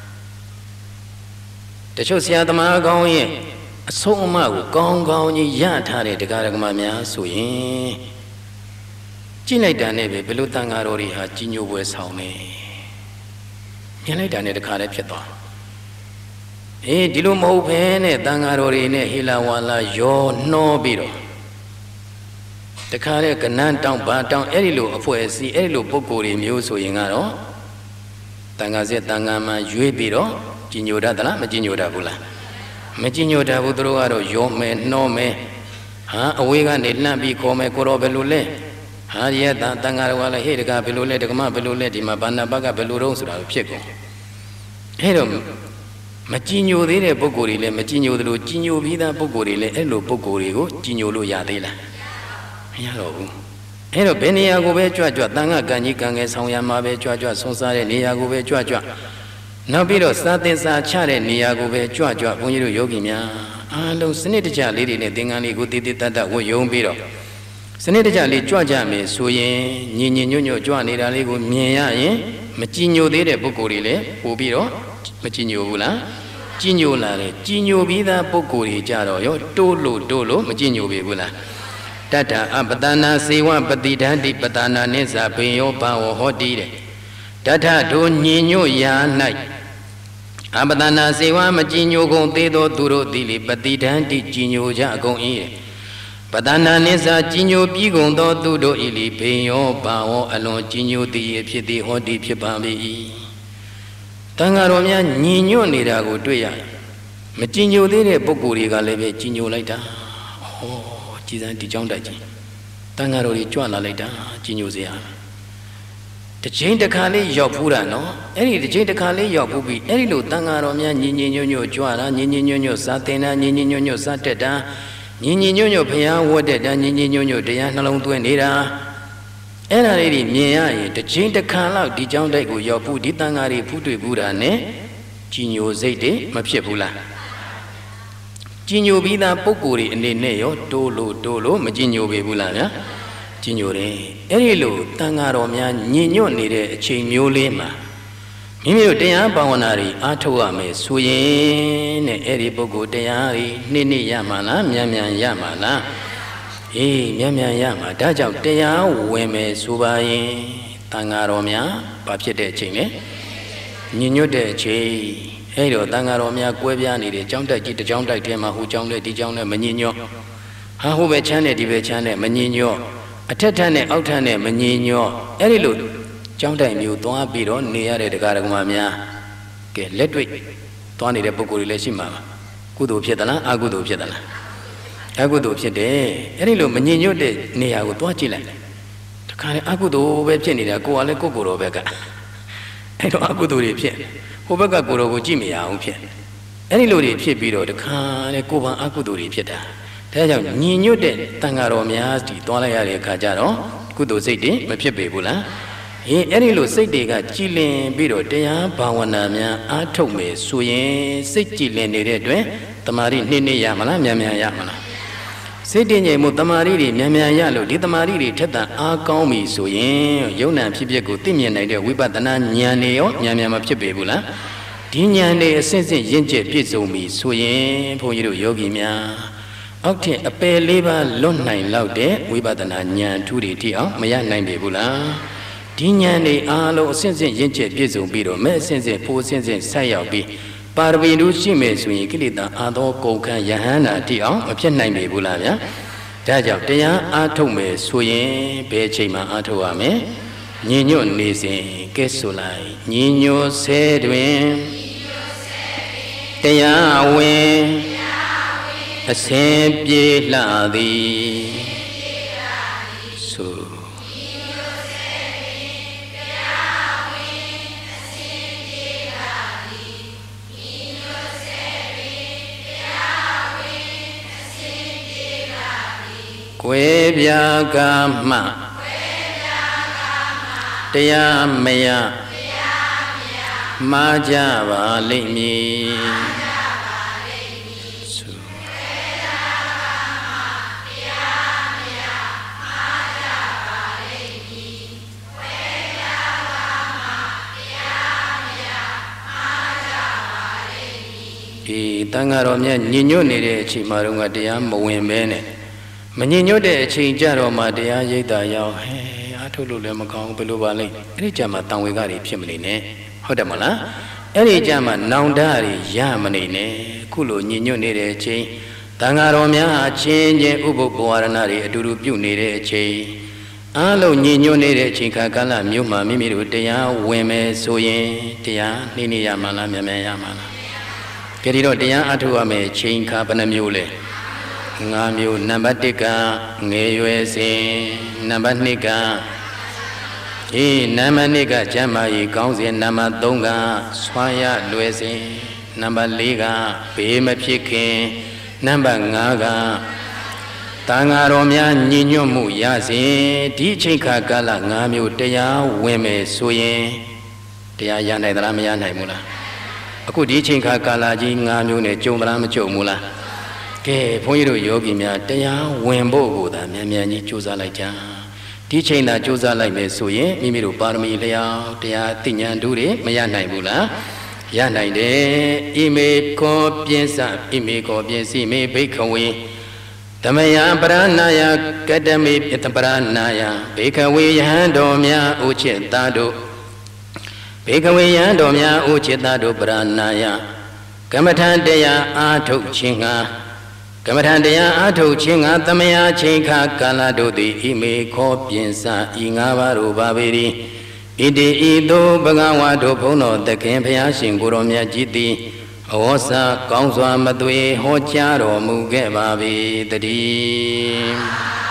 တချို့ဆရာသမားကောင်းရဲ့အဆုံးအမကိုကောင်းကောင်းကြီးရထားတဲ့တရားဓမ္မများဆိုရင်ကြည့်လိုက်တာနဲ့ပဲဘယ်လိုတန်ဃာတော်တွေဟာကြီးညိုပွဲဆောင်နေမြင်လိုက်တာနဲ့တခါလည်းဖြစ်သွားအေးဒီလိုမဟုတ်ဘဲနဲ့တန်ဃာတော်တွေနဲ့ဟီလာဝါလာရောနှောပြီးတော့တခါလေကနန်းတောင်းဘာတောင်းအဲ့ဒီလိုအဖွဲ့အစည်းအဲ့ဒီလိုပုံကိုယ်တွေမျိုးဆိုရင်ကတော့တန်ခါစစ်တန်ခါမှရွေးပြီးတော့ကြည်ညိုတတ်သလားမကြည်ညိုတတ်ဘူးလားမကြည်ညိုတတ်ဘူးသူတို့ကတော့ရောမယ်နှောမယ်ဟာအဝေးကနေလှမ်းပြီးခေါ်မယ်ကိုတော့ဘယ်လိုလဲဟာရတဲ့တန်ခါတော်ကလည်းဟေ့တကဘယ်လိုလဲတကမဘယ်လိုလဲဒီမှာဘာနာဘကဘယ်လိုတော့ဆိုတာဖြစ်ကုန်အဲ့တော့မကြည်ညိုသေးတဲ့ပုံကိုယ်တွေလည်းမကြည်ညိုသလိုကြည်ညိုပြီးသားပုံကိုယ်တွေလည်းအဲ့လိုပုံကိုယ်တွေကိုကြည်ညိုလို့ရသေးလားမရတော့ဘူးအဲ့တော့ဘယ်နေရာကိုပဲကြွကြွတန်ခါကံကြီးကံငယ်ဆောင်ရမှာပဲကြွကြွဆွန်စားတဲ့နေရာကိုပဲကြွကြွနောက်ပြီးတော့စာသင်စာချတဲ့နေရာကိုပဲကြွကြွဘုန်းကြီးတို့ယောဂီများအားလုံးစနစ်တကျလေးတွေနဲ့သင်္ကန်းလေးကိုတည်တည်တတ်တတ်ဝတ်ယုံပြီးတော့စနစ်တကျလေးကြွကြမယ်ဆိုရင်ညင်ညင်ညွတ်ညွတ်ကြွနေတာလေးကိုမြင်ရရင်မကြည်ညိုသေးတဲ့ပုဂ္ဂိုလ်တွေလည်းပို့ပြီးတော့မကြည်ညိုဘူးလားကြည်ညိုလာတယ်ကြည်ညိုပြီးသားပုဂ္ဂိုလ်တွေကြတော့ရောတိုးလို့တိုးလို့မကြည်ညိုပြီဘူးလားတတ္ထအပတနာစေဝပတိဒန္တိပတနာနိစ္စဘေယောဘာဝဟောတိတဲ့တတ္ထတို့ညင်ညွတ်ရာ၌အပတနာစေဝမကြည်ညိုကုန်သေးသောသူတို့သည်လေပတိဒန္တိကြည်ညိုကြကုန်၏ပတနာနိစ္စကြည်ညိုပြီးကုန်သောသူတို့၏လေဘေယောဘာဝအလွန်ကြည်ညိုသည်ဖြစ်သည်ဟောတိဖြစ်ပါ၏တန်ဃာတော်များညင်ညွတ်နေတာကိုတွေ့ရမကြည်ညိုသေးတဲ့ပုဂ္ဂိုလ်တွေကလည်းပဲကြည်ညိုလိုက်တာဟောကြည်စမ်းဒီကြောင်းတိုက်ကြီးတန်ဃာတော်တွေကြွလာလိုက်တာကြီးညိုစရာတစ်ချိန်တစ်ခါလေးရောက်ဖူးတာနော်အဲ့ဒီတစ်ချိန်တစ်ခါလေးရောက်ဖူးပြီးအဲ့ဒီလိုတန်ဃာတော်များညင်ညင်ညွတ်ညွတ်ကြွလာညင်ညင်ညွတ်ညွတ်စာသင်တာညင်ညင်ညွတ်ညွတ်စာတက်တာညင်ညင်ညွတ်ညွတ်ဘုရားဝတ်တက်တာညင်ညင်ညွတ်ညွတ်တရားနှလုံးသွင်းနေတာအဲ့ဒါလေးတွေမြင်ရရင်တစ်ချိန်တစ်ခါလောက်ဒီကြောင်းတိုက်ကိုရောက်ဖူးဒီတန်ဃာတွေဖူးတွေ့ဘူးတာနဲ့ကြီးညိုစိတ်တွေမဖြစ်ဘူးလားကြည်ညိုပြီးသားပုဂ္ဂိုလ်တွေအနေနဲ့ရောတိုးလို့တိုးလို့မကြည်ညိုပေဘူးလားဗျာကြည်ညိုတယ်အဲ့ဒီလိုတန်ဃာတော်များညင်ညွတ်နေတဲ့အချိန်မျိုးလေးမှာမိမိတို့တရားဘာဝနာတွေအားထုတ်ရမယ်ဆိုရင်တဲ့အဲ့ဒီပုဂ္ဂိုလ်တရားတွေနေ့နေ့ရမှာလားမြန်မြန်ရမှာလားအေးမြန်မြန်ရမှာဒါကြောင့်တရားဝင်မယ်ဆိုပါရင်တန်ဃာတော်များဘာဖြစ်တဲ့အချိန်လဲညင်ညွတ်တဲ့အချိန်အဲ့တော့တန်ဃာတော်များကွဲပြားနေတယ်ကြောင်းတိုက်ကြီးတကြောင်းတိုက်ထဲမှာဟိုကြောင်းနဲ့ဒီကြောင်းနဲ့မညင်ညော့ဟာဟိုပဲချမ်းနဲ့ဒီပဲချမ်းနဲ့မညင်ညော့အထက်ထက်နဲ့အောက်ထက်နဲ့မညင်ညော့အဲ့ဒီလိုကြောင်းတိုက်မျိုးသွားပြီးတော့နေရတဲ့တရားဓမ္မများကဲလက်တွေ့သွားနေတဲ့ပုဂ္ဂိုလ်တွေလည်းရှိမှာပါကုသိုလ်ဖြစ်သလားအကုသိုလ်ဖြစ်သလားအကုသိုလ်ဖြစ်တယ်အဲ့ဒီလိုမညင်ညွတ်တဲ့နေရာကိုသွားကြည့်လိုက်တခါလေအကုသိုလ်ပဲဖြစ်နေတာကိုယ်ကလည်းကိုယ်ကိုယ်တော်ပဲကအဲ့တော့အကုသိုလ်တွေဖြစ်ဟိုဘက်ကကိုယ်တော်ကိုကြည့်မရအောင်ဖြစ်အဲ့ဒီလိုတွေဖြစ်ပြီးတော့တခါလေကိုယ်ပံအကုသိုလ်တွေဖြစ်တာဒါကြောင့်ညင်ညွတ်တဲ့တန်ဃာတော်များဒီသွားလိုက်ရတဲ့အခါကျတော့ကုသိုလ်စိတ်တွေမဖြစ်ပေဘူးလားဟင်အဲ့ဒီလိုစိတ်တွေကကြည်လင်ပြီးတော့တရားဘာဝနာများအားထုတ်မယ်ဆိုရင်စိတ်ကြည်လင်နေတဲ့အတွက်တမာရီနှိမ့်နှိမ့်ရမလားမြန်မြန်ရမလားစိတ်တည်ငြိမ်မှုတမာရီတွေမြန်မြန်ရလို့ဒီတမာရီတွေထက်သန်အားကောင်းပြီဆိုရင်ယုံနာဖြစ်ဖြစ်ကိုသိမြင်နိုင်တဲ့ဝိပဿနာဉာဏ်တွေရောမြန်မြန်မဖြစ်ပေဘူးလားဒီဉာဏ်တွေအစစ်စစ်ရင့်ကျက်ပြည့်စုံပြီဆိုရင်ဘုန်းကြီးတို့ယောဂီများအောက်ထက်အပယ်လေးပါလွတ်နိုင်လောက်တဲ့ဝိပဿနာဉာဏ်ထူးတွေထိအောင်မရနိုင်ပေဘူးလားဒီဒီဉာဏ်တွေအားလုံးအစဉ်စဉ်ရင့်ကျက်ပြည့်စုံပြီးတော့မဲ့အစဉ်စဉ်ဖိုးအစဉ်စဉ်ဆက်ရောက်ပြီးပါရမီတို့ရှိမယ်ဆိုရင်ကိလေသာအာသောကုန်ခန့်ယဟန္တာတိအောင်မဖြစ်နိုင်ပေဘူးလားဗျာဒါကြောင့်တရားအားထုတ်မယ်ဆိုရင်ဘယ်အချိန်မှအားထုတ်ရမလဲညီညွတ်နေစဉ်ကဲဆိုလိုက်ညီညွတ်ဆဲတွင်တရားဝင်အစဉ်ပြေလှသည်ဆိုကွယ်ပြာကမှတရားမယမှားကြပါလိမ့်မည်ဒီတန်ဃာတော်မြတ်ညီညွတ်နေတဲ့အချိန်မှာတော့တရားမဝင်ပဲနဲ့မညင်ညွတ်တဲ့အချိန်ကြတော့မှတရားရိပ်တာရောက်ဟဲအားထုတ်လို့လည်းမကောင်းဘူးဘယ်လိုပါလဲအဲ့ဒီကြမှာတန်ဝေကတွေဖြစ်မနေနဲ့ဟုတ်တယ်မလားအဲ့ဒီကြမှာနောင်တတွေရမနေနဲ့ခုလိုညင်ညွတ်နေတဲ့အချိန်တန်ဃာတော်များအချင်းချင်းဥပုပ်ဘဝရဏတွေအတူတူပြုနေတဲ့အချိန်အားလုံးညင်ညွတ်နေတဲ့အချိန်ခါကာလမျိုးမှာမိမိတို့တရားဝင်မယ်ဆိုရင်တရားနှိမ့်နေရမှာလားမြန်မြန်ရမှာလားကြည့်တော့တရားအထုတ်ရမယ်ချိန်ခါဘယ်နှမျိုးလဲငါးမျိုးနံပါတ်တစ်ကငယ်ရွယ်စဉ်နံပါတ်နှစ်ကအေးနံပါတ်နှစ်ကကျမ်းမာရေးကောင်းစဉ်နံပါတ်သုံးကဆွမ်းရလွယ်စဉ်နံပါတ်လေးကဘေးမဖြစ်ခင်နံပါတ်ငါးကတန်ဃာတော်များညီညွတ်မှုရစဉ်ဒီအချိန်ခါကာလငါးမျိုးတရားဝင်မယ်ဆိုရင်တရားရနိုင်သလားမရနိုင်ဘူးလားအခုဒီအချိန်ခါကာလကြီးငါးမျိုးနဲ့ကြုံသလားမကြုံဘူးလားကဲဘုန်းကြီးတို့ယောဂီများတရားဝင်ဖို့ကိုသာမြန်မြန်ကြီးကြိုးစားလိုက်ကြဒီချိန်သာကြိုးစားလိုက်မယ်ဆိုရင်မိမိတို့ပါရမီလျောက်တရားသိဉာဏ်တို့တွေမရနိုင်ဘူးလားရနိုင်တယ်ဣမေခောပြင်းစဣမေခောပြင်းစီမေဘိခဝေဓမ္မယပရဏာယကတမေပတပရဏာယဘိခဝေယဟန်တော်များဥจิตတာတို့ဘေကဝေယံတော်များဥจิตတို့ပရဏာယကမ္မထံတရားအာထုတ်ခြင်းငါကမ္မထံတရားအာထုတ်ခြင်းငါသမယချိန်ခါကာလတို့သည်ဣမေခောပြင်စဤငါးပါးတို့ပါပေ၏ဣတိဤသို့ဘဂဝါတို့ဘုန်းတော်သခင်ဘုရားရှင်ကိုယ်တော်မြတ်ကြီးသည်အဝေါစာကောင်းစွာမသွေဟောကြားတော်မူခဲ့ပါ၏တည်း